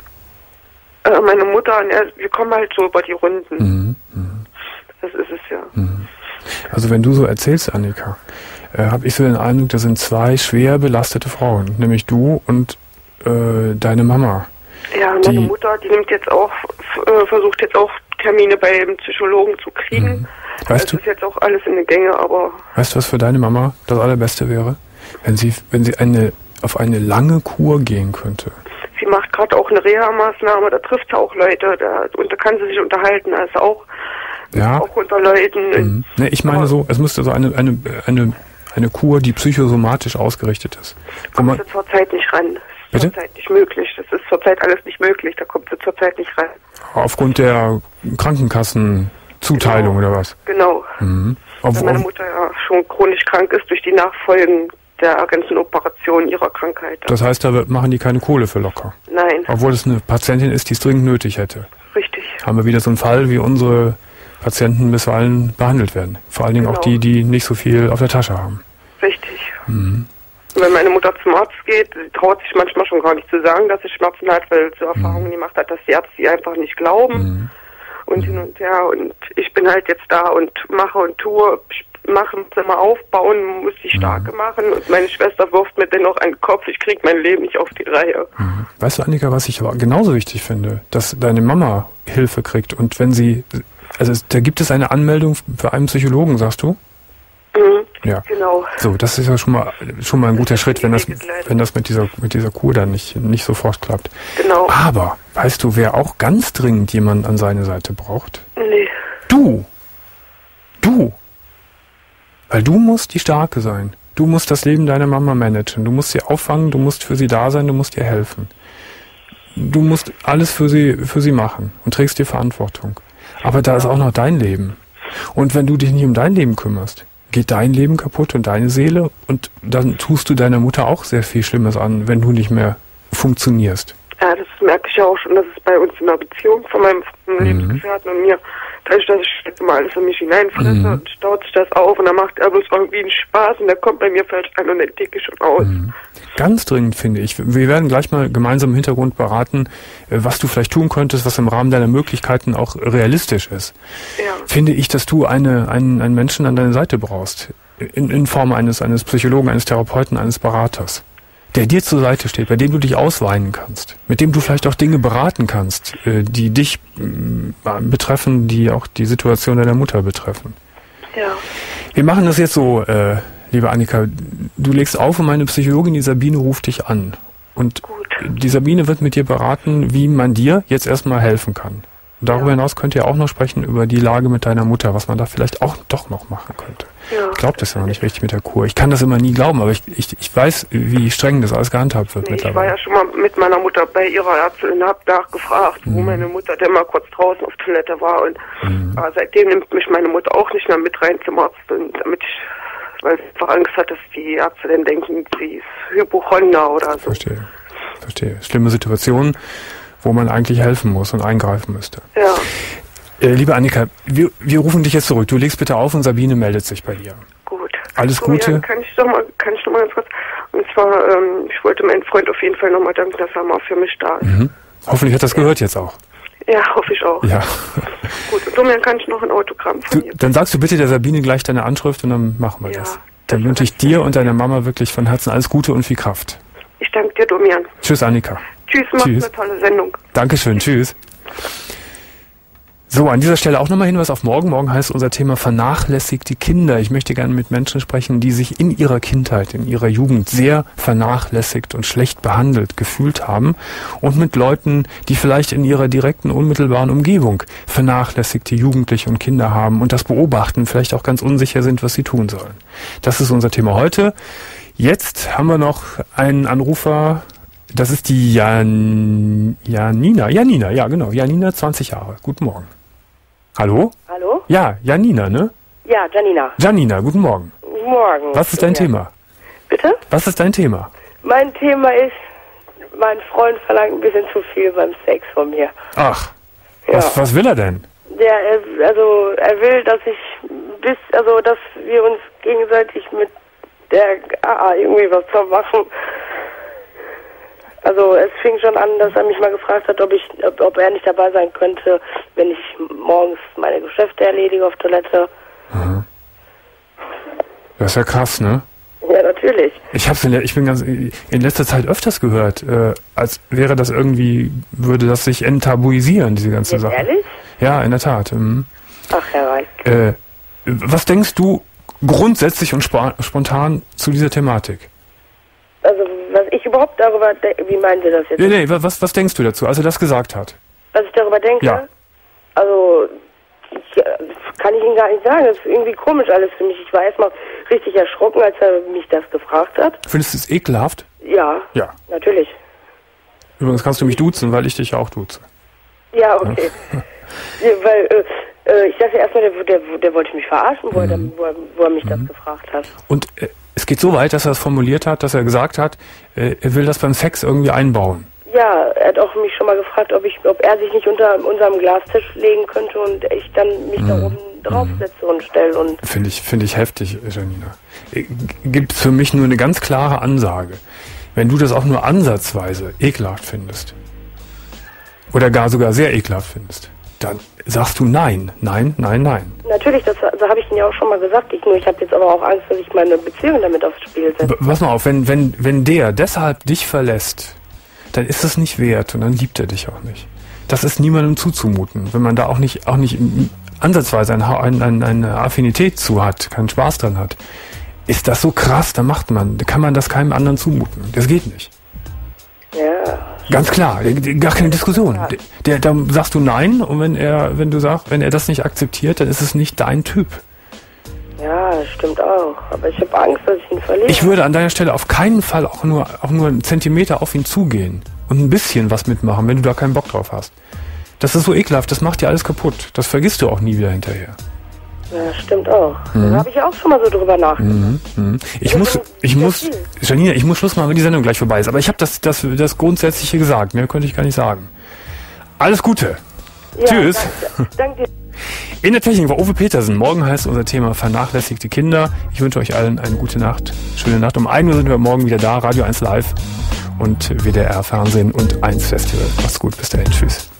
Äh, meine Mutter, ja, wir kommen halt so über die Runden. Mhm. Mhm. Das ist es ja. Mhm. Also wenn du so erzählst, Annika, äh, habe ich so den Eindruck, das sind zwei schwer belastete Frauen, nämlich du und äh, deine Mama. Ja, meine die, Mutter, die nimmt jetzt auch, äh, versucht jetzt auch Termine bei dem Psychologen zu kriegen. Mhm. Weißt das du, ist jetzt auch alles in den Gänge, aber... Weißt du, was für deine Mama das Allerbeste wäre? Wenn sie, wenn sie eine, auf eine lange Kur gehen könnte. Sie macht gerade auch eine Reha-Maßnahme, da trifft sie auch Leute, da, und da kann sie sich unterhalten, also auch, ja. auch unter Leuten. Mhm. Ne, ich meine so, es müsste so eine, eine, eine, eine Kur, die psychosomatisch ausgerichtet ist. Da kommt sie zurzeit nicht ran. Das ist zurzeit nicht möglich. Das ist zurzeit alles nicht möglich, da kommt sie zurzeit nicht ran. Aufgrund der Krankenkassenzuteilung genau. oder was? Genau. Mhm. Weil meine Mutter ja schon chronisch krank ist durch die Nachfolgen der ganzen Operationen ihrer Krankheit. Das heißt, da machen die keine Kohle für locker? Nein. Obwohl es eine Patientin ist, die es dringend nötig hätte. Richtig. Haben wir wieder so einen Fall, wie unsere Patienten bisweilen behandelt werden. Vor allen Dingen genau. auch die, die nicht so viel auf der Tasche haben. Richtig. Mhm. Wenn meine Mutter zum Arzt geht, traut sich manchmal schon gar nicht zu sagen, dass sie Schmerzen hat, weil sie Erfahrungen mhm. gemacht hat, dass die Ärzte sie einfach nicht glauben. Mhm. Und mhm. hin und her. Und ich bin halt jetzt da und mache und tue, machen, Zimmer aufbauen, muss die Starke mhm. machen. Und meine Schwester wirft mir dennoch einen Kopf, ich kriege mein Leben nicht auf die Reihe. Mhm. Weißt du, Annika, was ich aber genauso wichtig finde, dass deine Mama Hilfe kriegt. Und wenn sie, also da gibt es eine Anmeldung für einen Psychologen, sagst du? Mhm. Ja, genau. So, das ist ja schon mal schon mal ein guter Schritt, wenn das wenn das mit dieser mit dieser Kur dann nicht nicht sofort klappt. Genau. Aber weißt du, wer auch ganz dringend jemanden an seine Seite braucht? Nee. Du. Du. Weil du musst die Starke sein. Du musst das Leben deiner Mama managen. Du musst sie auffangen, du musst für sie da sein, du musst ihr helfen. Du musst alles für sie für sie machen und trägst die Verantwortung. Aber da ist auch noch dein Leben. Und wenn du dich nicht um dein Leben kümmerst, geht dein Leben kaputt und deine Seele und dann tust du deiner Mutter auch sehr viel Schlimmes an, wenn du nicht mehr funktionierst. Ja, das merke ich ja auch schon, dass es bei uns in der Beziehung von meinem Mhm. Lebensgefährten und mir, dadurch, dass ich immer alles in mich hineinfresse, Mhm. und staut sich das auf und dann macht er bloß irgendwie einen Spaß und der kommt bei mir falsch an und dann ticke ich schon aus. Mhm. Ganz dringend, finde ich. Wir werden gleich mal gemeinsam im Hintergrund beraten, äh, was du vielleicht tun könntest, was im Rahmen deiner Möglichkeiten auch realistisch ist. Ja. Finde ich, dass du eine, einen, einen Menschen an deiner Seite brauchst. In, in Form eines, eines Psychologen, eines Therapeuten, eines Beraters. Der dir zur Seite steht, bei dem du dich ausweinen kannst, mit dem du vielleicht auch Dinge beraten kannst, äh, die dich äh, betreffen, die auch die Situation deiner Mutter betreffen. Ja. Wir machen das jetzt so, äh, liebe Annika, du legst auf und meine Psychologin, die Sabine, ruft dich an. Und Gut. die Sabine wird mit dir beraten, wie man dir jetzt erstmal helfen kann. Darüber Ja. hinaus könnt ihr auch noch sprechen über die Lage mit deiner Mutter, was man da vielleicht auch doch noch machen könnte. Ja. Ich glaube das ja noch nicht richtig mit der Kur. Ich kann das immer nie glauben, aber ich, ich, ich weiß, wie streng das alles gehandhabt wird Nee, ich war mittlerweile. ja schon mal mit meiner Mutter bei ihrer Ärztin, hab nachgefragt, wo Mhm. meine Mutter denn mal kurz draußen auf Toilette war und Mhm. äh, seitdem nimmt mich meine Mutter auch nicht mehr mit rein zum Arzt und damit ich, weil sie einfach Angst hat, dass die Ärzte dann denken, sie ist Hypochonder oder so. Verstehe, verstehe. Schlimme Situation, wo man eigentlich helfen muss und eingreifen müsste. Ja, Äh, liebe Annika, wir, wir rufen dich jetzt zurück. Du legst bitte auf und Sabine meldet sich bei dir. gut. Alles So, Gute. Ja, kann ich doch mal, kann ich noch mal ganz kurz, und zwar, ähm, ich wollte meinen Freund auf jeden Fall nochmal danken, dass er mal für mich da ist. Mhm. Hoffentlich hat das gehört jetzt auch. Ja, hoffe ich auch. Ja. Gut, und Domian, kann ich noch ein Autogramm von Du, dir? dann sagst du bitte der Sabine gleich deine Anschrift und dann machen wir Ja, das. das Dann wünsche ich dir und deiner Mama wirklich von Herzen alles Gute und viel Kraft. Ich danke dir, Domian. Tschüss, Annika. Tschüss, mach Tschüss. eine tolle Sendung. Dankeschön, tschüss. So, an dieser Stelle auch nochmal Hinweis auf morgen. Morgen heißt unser Thema vernachlässigte Kinder. Ich möchte gerne mit Menschen sprechen, die sich in ihrer Kindheit, in ihrer Jugend sehr vernachlässigt und schlecht behandelt gefühlt haben und mit Leuten, die vielleicht in ihrer direkten, unmittelbaren Umgebung vernachlässigte Jugendliche und Kinder haben und das beobachten, vielleicht auch ganz unsicher sind, was sie tun sollen. Das ist unser Thema heute. Jetzt haben wir noch einen Anrufer. Das ist die Jan, Janina. Janina, ja genau. Janina, zwanzig Jahre. Guten Morgen. Hallo? Hallo? Ja, Janina, ne? Ja, Janina. Janina, guten Morgen. Guten Morgen. Was ist dein Ja. Thema? Bitte? Was ist dein Thema? Mein Thema ist, mein Freund verlangt ein bisschen zu viel beim Sex von mir. Ach, Ja. was, was will er denn? Der, er- also, er will, dass ich bis, also, dass wir uns gegenseitig mit der A A irgendwie was zu machen. Also, es fing schon an, dass er mich mal gefragt hat, ob ich, ob, ob er nicht dabei sein könnte, wenn ich morgens meine Geschäfte erledige auf Toilette. Das ist ja krass, ne? Ja, natürlich. Ich hab's in, der, ich bin ganz in letzter Zeit öfters gehört, äh, als wäre das irgendwie, würde das sich enttabuisieren, diese ganze Jetzt Sache. ehrlich? Ja, in der Tat. Mhm. Ach, Herr Reich. Äh, was denkst du grundsätzlich und spa- spontan zu dieser Thematik? Also, was ich überhaupt darüber denke, wie meinen Sie das jetzt? Nee, nee, was, was denkst du dazu, als er das gesagt hat? Was ich darüber denke? Ja. Also, ich, äh, kann ich Ihnen gar nicht sagen. Das ist irgendwie komisch alles für mich. Ich war erstmal richtig erschrocken, als er mich das gefragt hat. Findest du es ekelhaft? Ja, Ja. natürlich. Übrigens kannst du mich duzen, weil ich dich auch duze. Ja, okay. ja, weil, äh, äh, ich dachte erstmal, der, der, der wollte mich verarschen, wo, er, dann, wo, er, wo er mich das gefragt hat. Und äh, es geht so weit, dass er es formuliert hat, dass er gesagt hat, äh, er will das beim Sex irgendwie einbauen. Ja, er hat auch mich schon mal gefragt, ob ich, ob er sich nicht unter unserem Glastisch legen könnte und ich dann mich da oben draufsetze und stelle und Finde ich, finde ich heftig, Janina. Äh, Gibt für mich nur eine ganz klare Ansage. Wenn du das auch nur ansatzweise ekelhaft findest, oder gar sogar sehr ekelhaft findest, dann sagst du nein, nein, nein, nein. natürlich, das, das habe ich Ihnen ja auch schon mal gesagt. Ich nur, ich habe jetzt aber auch Angst, dass ich meine Beziehung damit aufs Spiel setze. B- Pass mal auf, wenn, wenn, wenn der deshalb dich verlässt, dann ist es nicht wert und dann liebt er dich auch nicht. Das ist niemandem zuzumuten, wenn man da auch nicht, auch nicht m- ansatzweise ein, Ha- ein, ein, eine Affinität zu hat, keinen Spaß dran hat. Ist das so krass, dann macht man, kann man das keinem anderen zumuten. Das geht nicht. Ja, Ganz klar, gar keine Diskussion. Der, da sagst du nein und wenn er, wenn du sagst, wenn er das nicht akzeptiert, dann ist es nicht dein Typ. ja, das stimmt auch. Aber ich habe Angst, dass ich ihn verliere. Ich würde an deiner Stelle auf keinen Fall auch nur, auch nur einen Zentimeter auf ihn zugehen und ein bisschen was mitmachen, wenn du da keinen Bock drauf hast. Das ist so ekelhaft, das macht dir alles kaputt. Das vergisst du auch nie wieder hinterher. Ja, stimmt auch. Mhm. Da habe ich auch schon mal so drüber nachgedacht. Mhm. Mhm. Ich Das muss, ist ich sehr muss, viel. Janina, ich muss Schluss machen, wenn die Sendung gleich vorbei ist. Aber ich habe das, das, das Grundsätzliche gesagt. Mehr könnte ich gar nicht sagen. Alles Gute. Ja, Tschüss. Danke, danke. In der Technik war Uwe Petersen. Morgen heißt unser Thema vernachlässigte Kinder. Ich wünsche euch allen eine gute Nacht. Schöne Nacht. Um ein Uhr sind wir morgen wieder da. Radio eins Live und W D R Fernsehen und eins Festival. Macht's gut. Bis dahin. Tschüss.